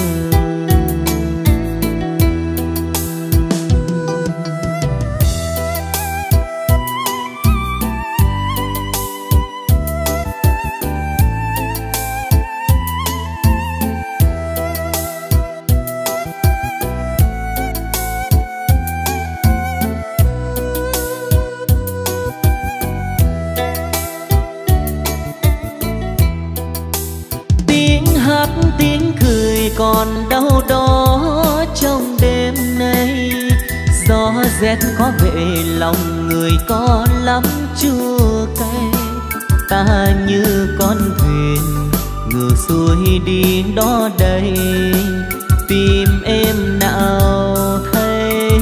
Tiếng cười còn đâu đó trong đêm nay. Gió rét có về lòng người có lắm chua cay. Ta như con thuyền ngược xuôi đi đó đây, tìm em nào thấy.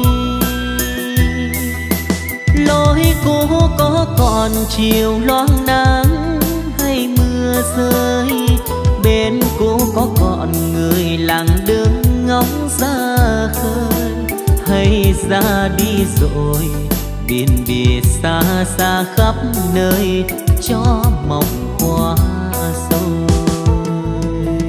Lối cũ có còn chiều loang nắng hay mưa rơi, bên cũ có còn người lặng đứng ngóng ra khơi. Hay ra đi rồi biển biệt xa xa khắp nơi, cho mộng qua rồi.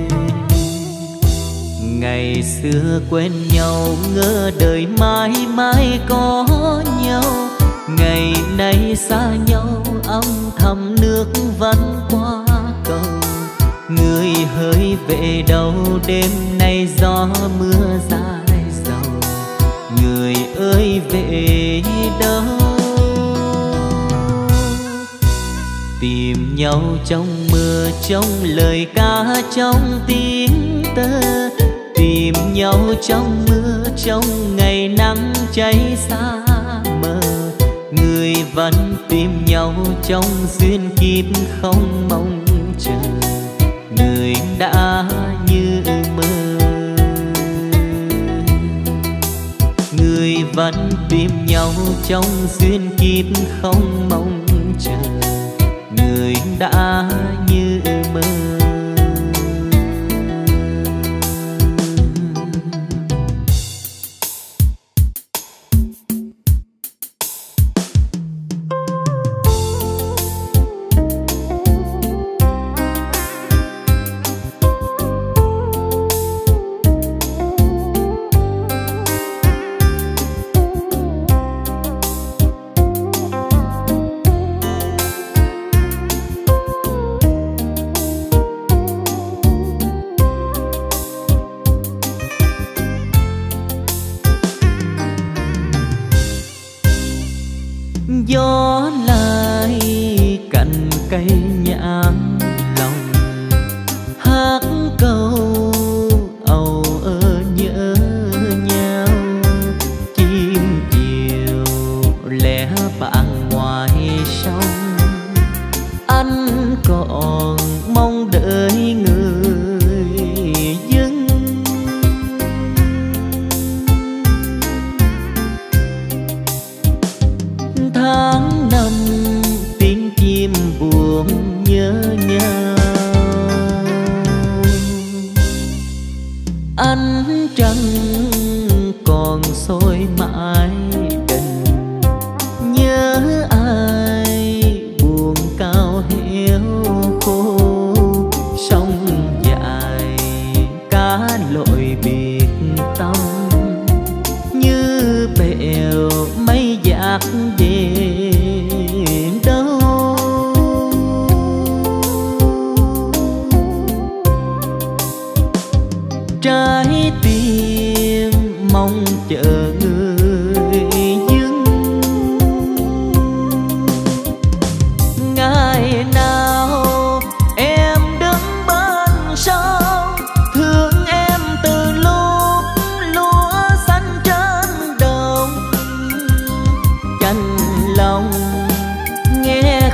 Ngày xưa quen nhau ngỡ đời mãi mãi có nhau, ngày nay xa nhau âm thầm nước vẫn qua cầu. Người hỡi về đâu đêm nay gió mưa dài dầu, người ơi về đâu. Tìm nhau trong mưa, trong lời ca, trong tiếng tơ. Tìm nhau trong mưa, trong ngày nắng cháy xa mờ. Người vẫn tìm nhau trong duyên kiếp không mong chờ, người đã như mơ. Người vẫn tìm nhau trong duyên kiếp không mong chờ, người đã như mơ. Gió lại cành cây nhãn lòng, hát câu âu ơ nhớ nhau. Chim chiều lẻ bạn ngoài sông, anh còn mong đợi người dưng. Tháng năm tiếng chim buồn nhớ nhau, ánh trăng còn soi mãi tình. Nhớ ai buồn cao héo khô, sông dài cá lội biệt tâm. Như bèo mây dạt về đâu, trái tim mong chờ người dưng. Ngày nào em đứng bên sông, thương em từ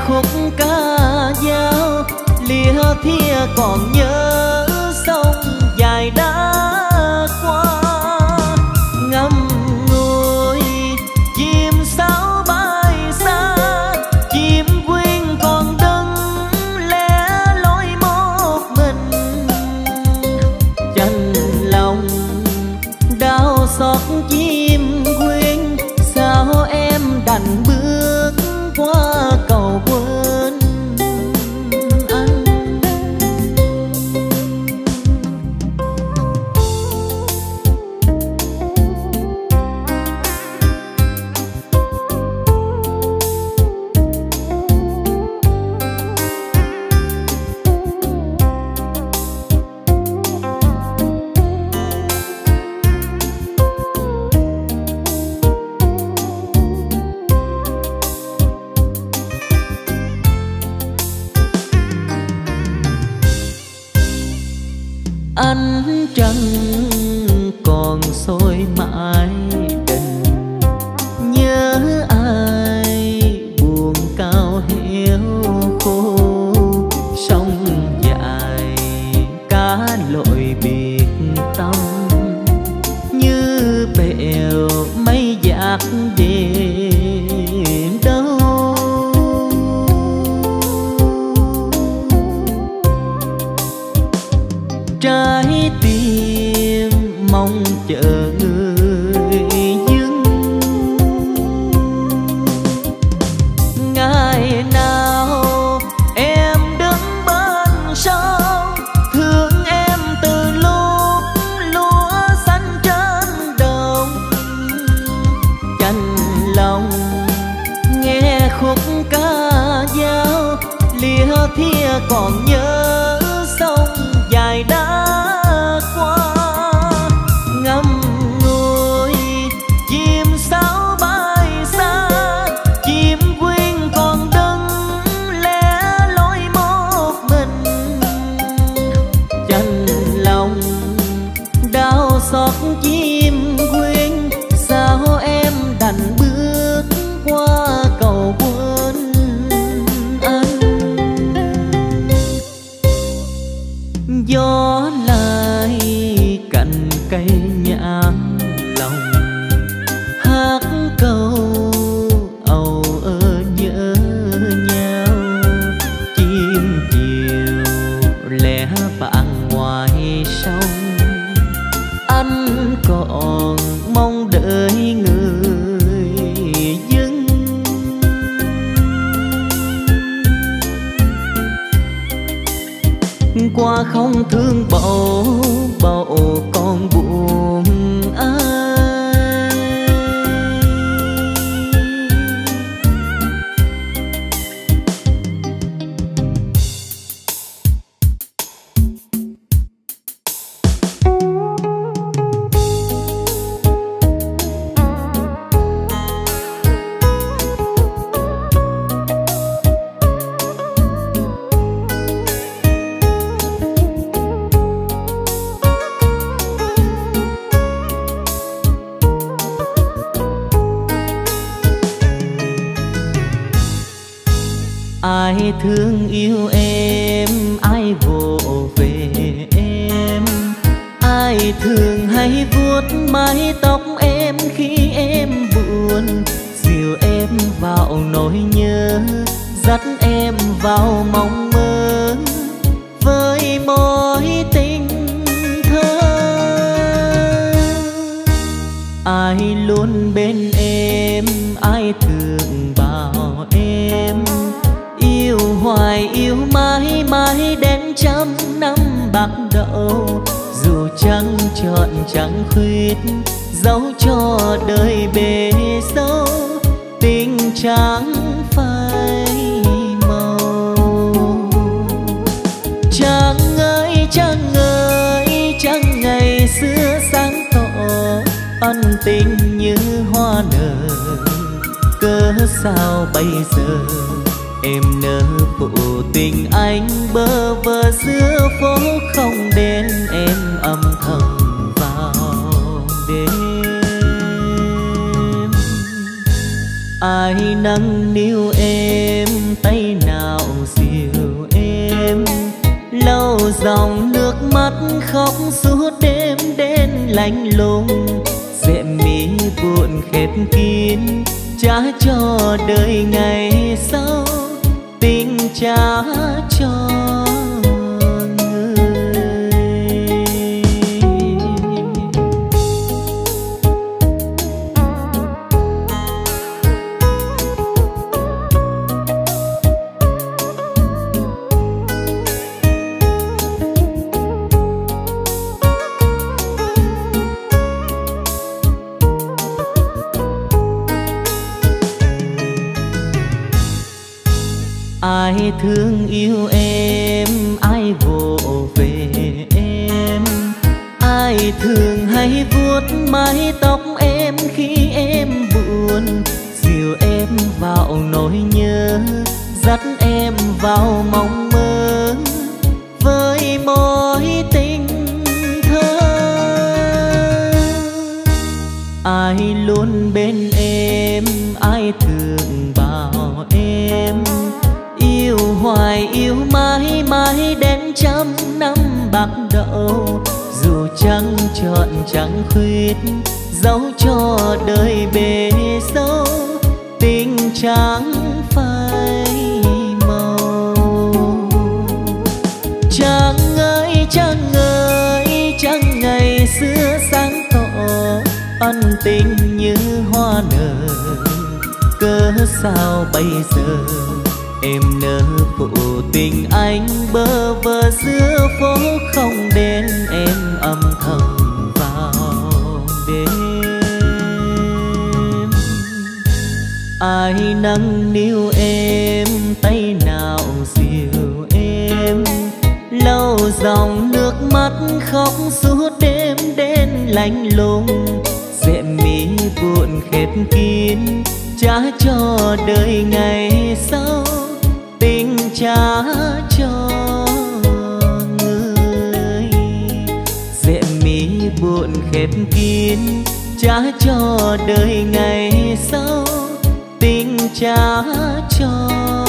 khúc ca dao lìa thia còn nhớ sông dài đã qua. Ngâm ngùi chim sáo bay xa, chim quyên còn đứng lẻ loi một mình. Chạnh lòng đau xót chim quyên, sao em đành bước qua cầu quên anh. Ánh trăng còn soi mãi đình, nhớ ai buồn cao héo khô. Sông dài cá lội biệt tâm, như bèo mây dạt về đâu. Trái tim mong chờ người dưng, ngày nào em đứng bên sông, thương em từ lúc lúa xanh trên đồng. Chạnh lòng nghe khúc ca dao lìa thia còn nhớ sông dài đã qua. Ngâm ngùi chim sáo bay xa, chim quyên còn đứng lẻ loi một mình. Chạnh lòng đau xót chim quyên, sao em đành bước qua cầu quên anh. Gió lại cành cây nhãn lòng, hát câu âu ơ nhớ nhau. Chim chiều lẻ bạn ngoài sông, anh còn mong đợi người dưng. Qua không thương bầu bầu còn buồn ai. Ai thương yêu em, ai vỗ về em, ai thường hay vuốt mái tóc em khi em buồn. Dìu em vào nỗi nhớ, dắt em vào mong mơ, với mối tình thơ. Ai luôn bên em, ai thường bảo em yêu hoài yêu mãi mãi đến trăm năm bạc đầu. Dù trăng trọn trăng khuyết, dấu cho đời bề dâu, tình chẳng phai màu. Trăng ơi trăng ơi, trăng ngày xưa sáng tỏ, ân tình như hoa nở. Cớ sao bây giờ em nỡ phụ tình anh bơ vơ giữa phố, không đến em âm thầm vào đêm. ai nâng niu em, tay nào dịu em, lâu dòng nước mắt khóc suốt đêm đến lạnh lùng, rèm mi buồn khép kín trả cho đời ngày sau, tình trả cho ai thương yêu em, ai vỗ về em, ai thường hay vuốt mái tóc em khi em buồn, dìu em vào nỗi nhớ, dắt em vào mong mơ với mối tình thơ. Ai luôn bên em, ai thường bảo em yêu hoài yêu mãi mãi đến trăm năm bạc đầu, dù chẳng chọn chẳng khuyết dấu cho đời bề dâu, tình chẳng phai màu. Trăng ơi trăng ơi, trăng ngày xưa sáng tỏ, ân tình như hoa nở, cớ sao bây giờ em nỡ phụ tình anh bơ vơ giữa phố, không đến em âm thầm vào đêm. Ai nâng niu em, tay nào dịu em, lâu dòng nước mắt khóc suốt đêm đến lạnh lùng, rèm mi buồn khép kín trả cho đời ngày sau, tình trả cho người. Rèm mi buồn khép kín trả cho đời ngày sau, tình trả cho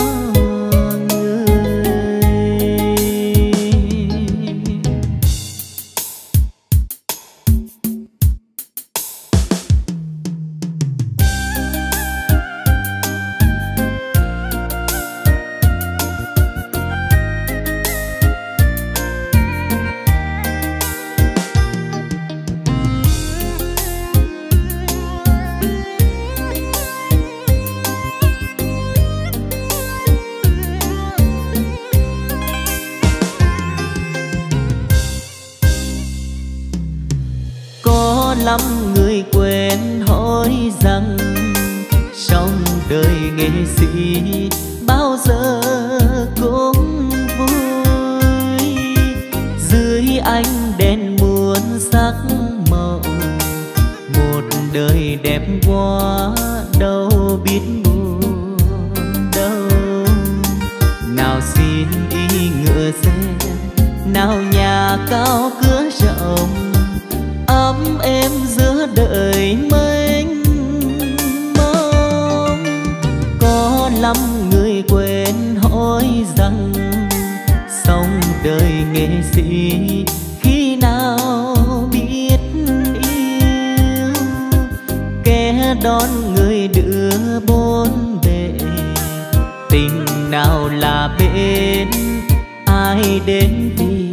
lắm người quen hỏi rằng trong đời nghệ sĩ bao giờ cũng vui, dưới ánh đèn muôn sắc màu, một đời đẹp quá đâu biết buồn đâu. Nào xin đi ngựa xe, nào nhà cao cửa rộng, ấm em giữa đời mênh mông. Có lắm người quen hỏi rằng sống đời nghệ sĩ khi nào biết yêu, kẻ đón người đưa bốn bề, tình nào là bên ai đến vì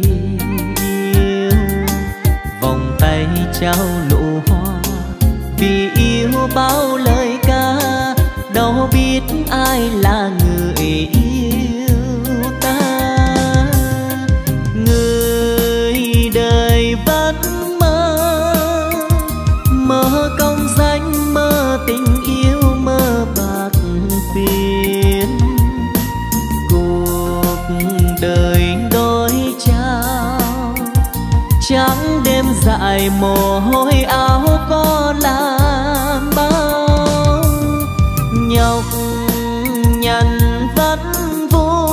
tay trao nụ hoa, vì yêu bao lời ca, đâu biết ai là người yêu ta. Người đời vẫn mơ công danh, mơ tình yêu, mơ bạc tiền, cuộc đời đôi trao trắng đêm dài mồ hôi áo có làm bao, nhọc nhằn vẫn vui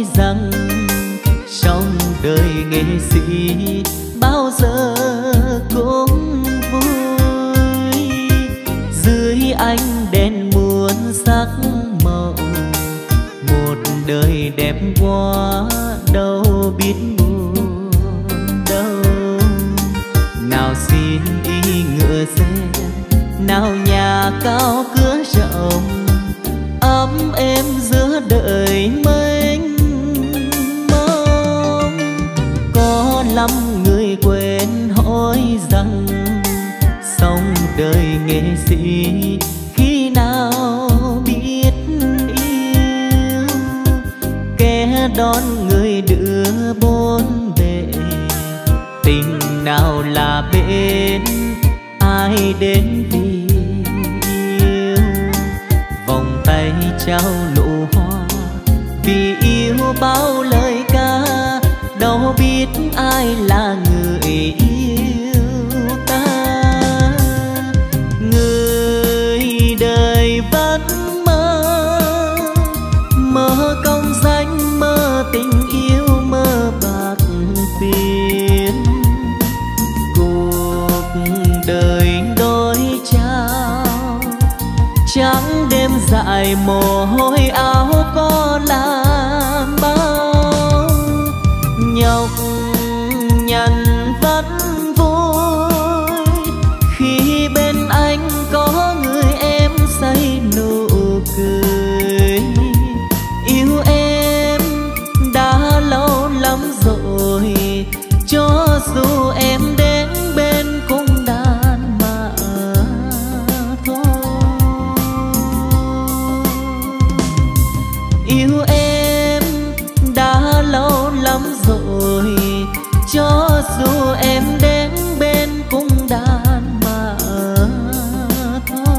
rằng trong đời nghệ sĩ bao giờ cũng vui. Dưới ánh đèn muôn sắc màu, một đời đẹp quá đâu biết buồn đâu. Nào xin đi ngựa xe, nào nhà cao cửa rộng, ấm êm giữa đời mênh mông. Có lắm người quên hỏi rằng sống đời nghệ sĩ khi nào biết yêu. Kẻ đón người đưa bốn bề, tình nào là bên ai đến vì yêu. Vòng tay trao nụ hoa vì yêu bao lời ca, đâu biết ai là người yêu ta. Người đời vẫn mơ công danh, mơ tình yêu, mơ bạc tiền. Cuộc đời đôi trao, trắng đêm dài mồ hôi áo có làm bao. Nhọc nhằn vẫn vui khi bên anh có người em say nụ cười. Yêu em đã lâu lắm rồi, cho dù em đến bên cung đàn mà thôi. Yêu em đã lâu lắm rồi, cho dù em đến bên cung đàn mà thôi.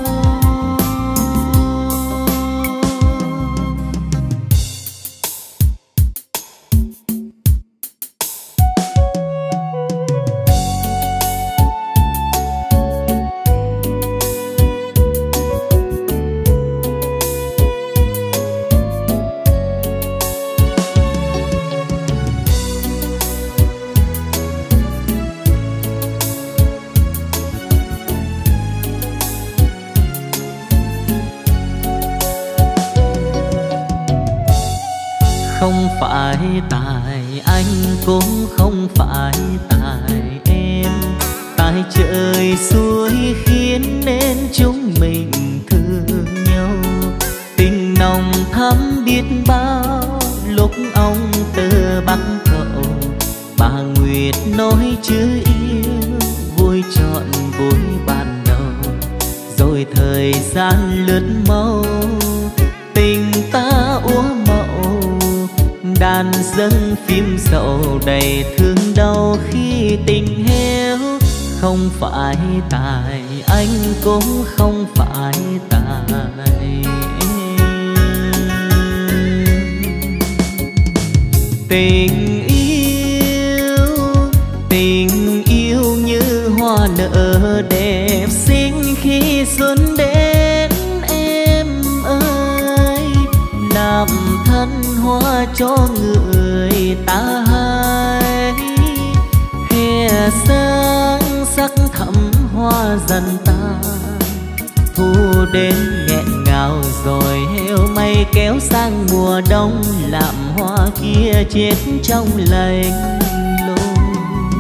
Không phải tại anh, cũng không phải tại em, tại trời xuôi khiến nên chúng mình thương nhau. Tình nồng thắm biết bao lúc ông tơ bắt cậu, bà Nguyệt nói chữ yêu vui trọn vui ban đầu. Rồi thời gian lướt mau, tình ta úa mậu, đàn dâng phim dậu đầy thương đau khi tình héo. Không phải tại anh, cũng không phải tại em. Tình yêu như hoa nở đẹp xinh khi xuân đến em ơi. Làm thân hoa cho người ta hay, hè sáng sắc thắm hoa dần tan. Thu đến nghẹn ngào rồi heo mây kéo sang mùa đông, làm hoa kia chết trong lạnh lùng.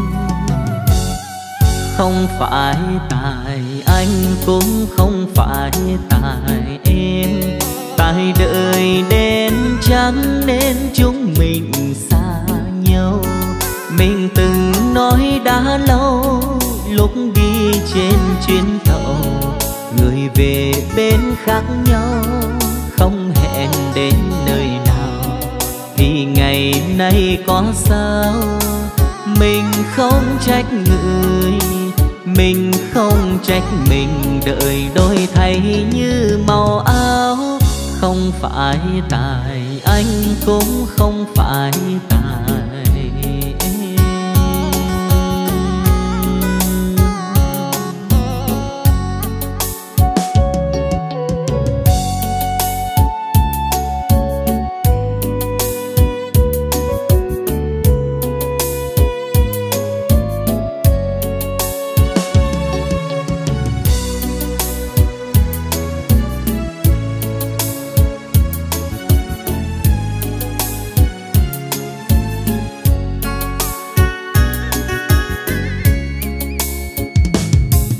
Không phải tại anh, cũng không phải tại em, tại đời đến chẳng nên chúng mình xa nhau. Mình từng nói đã lâu lúc đi trên chuyến tàu, người về bên khác nhau không hẹn đến nơi nào. Thì ngày nay có sao mình không trách người, mình không trách mình đợi đôi thay như màu áo. Không phải tại anh, cũng không phải tại em.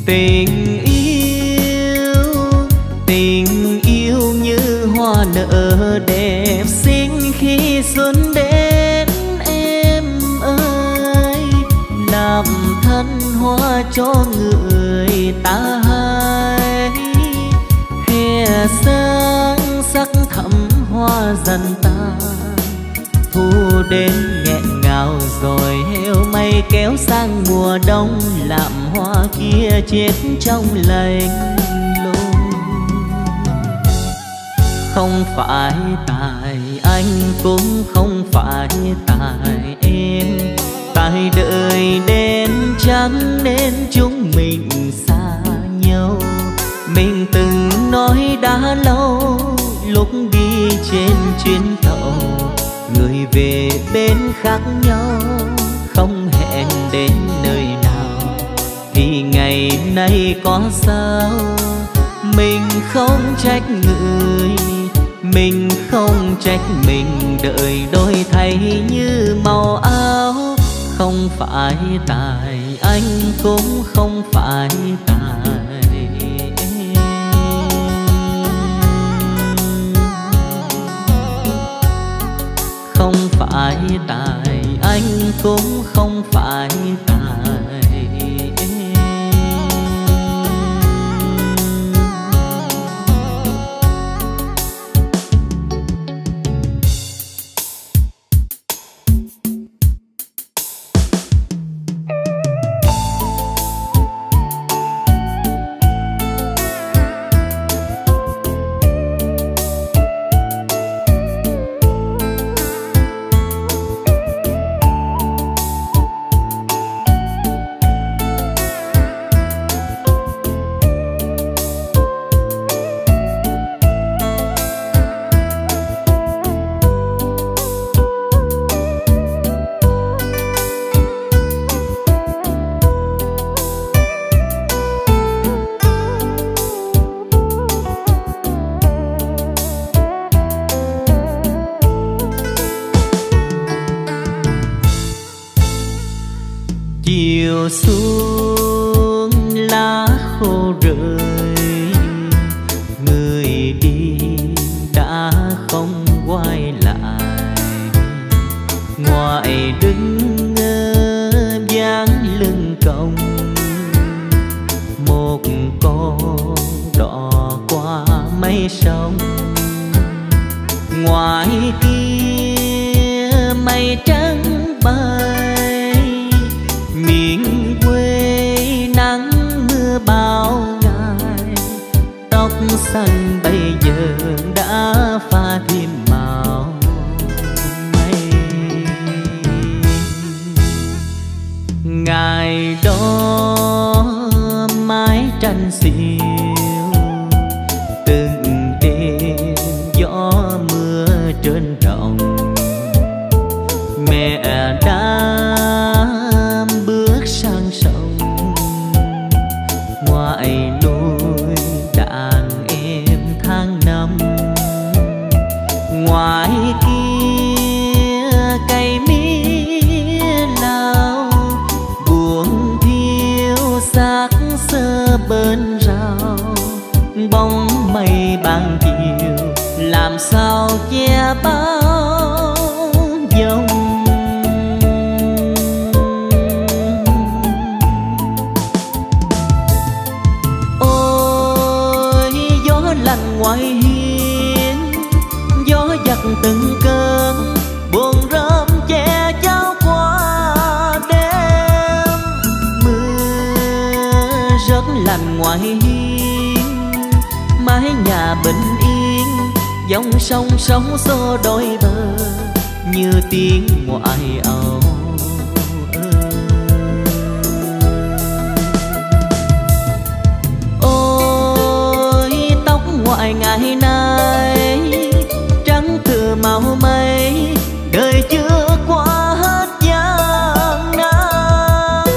Tình yêu như hoa nở đẹp xinh khi xuân đến em ơi, làm thân hoa cho người ta hay. Hè sáng sắc thắm hoa dần tan, thu đến nghẹn ngào rồi heo mây kéo sang mùa đông, làm hoa kia chết trong lạnh lùng. Không phải tại anh cũng không phải tại em, tại đời đến chẳng nên chúng mình xa nhau. Mình từng nói đã lâu lúc đi trên chuyến tàu, người về bên khác nhau không hẹn đến nơi nào. Thì ngày nay có sao mình không trách người, mình không trách mình đợi đổi thay như màu áo. Không phải tại anh cũng không phải tại em. Không phải tại anh cũng không phải tại em. Chiều xuống lá khô rơi, người đi đã không quay lại. Ngoài đứng dáng lưng cong, một con đò qua mấy sông. Ngoài kia mây trắng bay, miền quê nắng mưa bao ngày. Tóc xanh bây giờ đã pha thêm màu mây. Ngày đó mái tranh xiêu, từng đêm gió mưa trên đồng. Mẹ đã bước sang sông, ngoại nuôi đàn em tháng năm. Ngoài kia cây mía lao, buồn thiêu xác sơ bên rào. Bóng mây ban chiều làm sao che bao dòng. Ngoài hiên gió giật từng cơn, buồn rơm che cháo qua đêm. Mưa rất lạnh ngoài hiên, mái nhà bình yên, dòng sông sóng xô đôi bờ như tiếng ngoại âu. Ngoại ngày nay trắng thừa màu mây, đời chưa qua hết gian nan.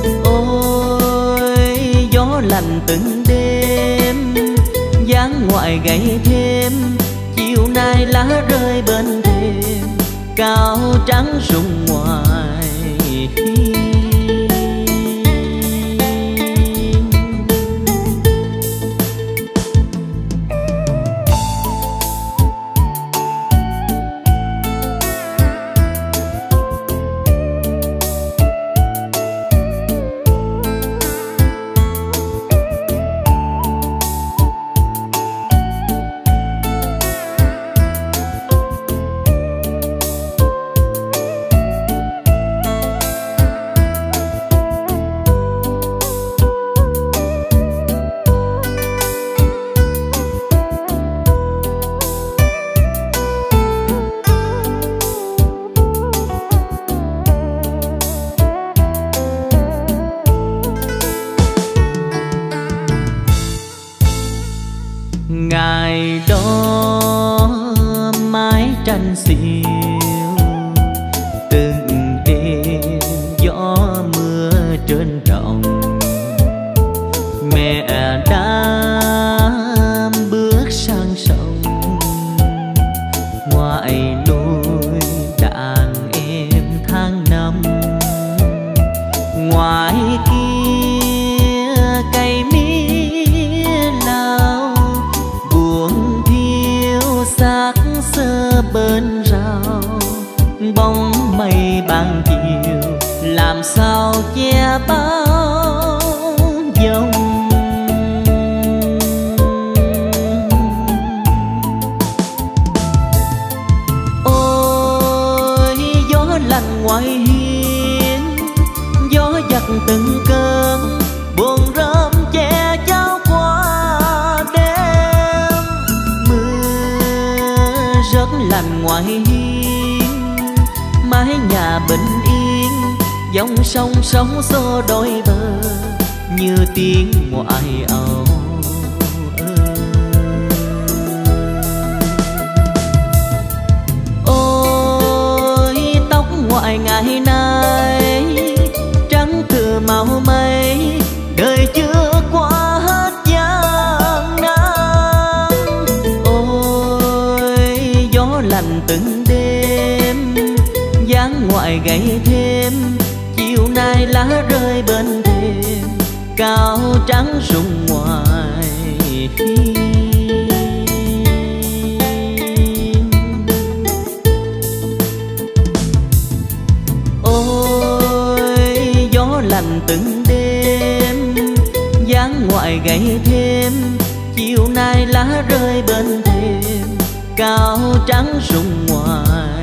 Ôi gió lạnh từng đêm, dáng ngoại gầy thêm. Chiều nay lá rơi bên thềm, cao trắng rụng ngoài hiên. mái tranh xiêu, từng đêm gió mưa trên đồng. Mẹ đã bước sang sông, ngoài nuôi đàn em tháng năm. Ngoài kia cây mía lao, buồn thiêu xác xơ bên rào. Bóng mây ban chiều làm sao che bao dòng. Ôi gió lạnh ngoài hiên, gió giật từng cơn buồn rơm che cháo qua đêm. Mưa rất lạnh ngoài hiên, mái nhà bình yên, dòng sông sóng xô đôi bờ như tiếng ngoại âu. Ôi tóc ngoại ngày nay trắng thừa màu mây, đời chưa qua hết gian nan. Ôi gió lạnh từng đêm, dáng ngoại gầy thêm, chiều nay lá rơi bên thềm, cao trắng rụng ngoài hiên. Ôi gió lạnh từng đêm, dáng ngoại gầy thêm, chiều nay lá rơi bên thềm, cao trắng rụng ngoài.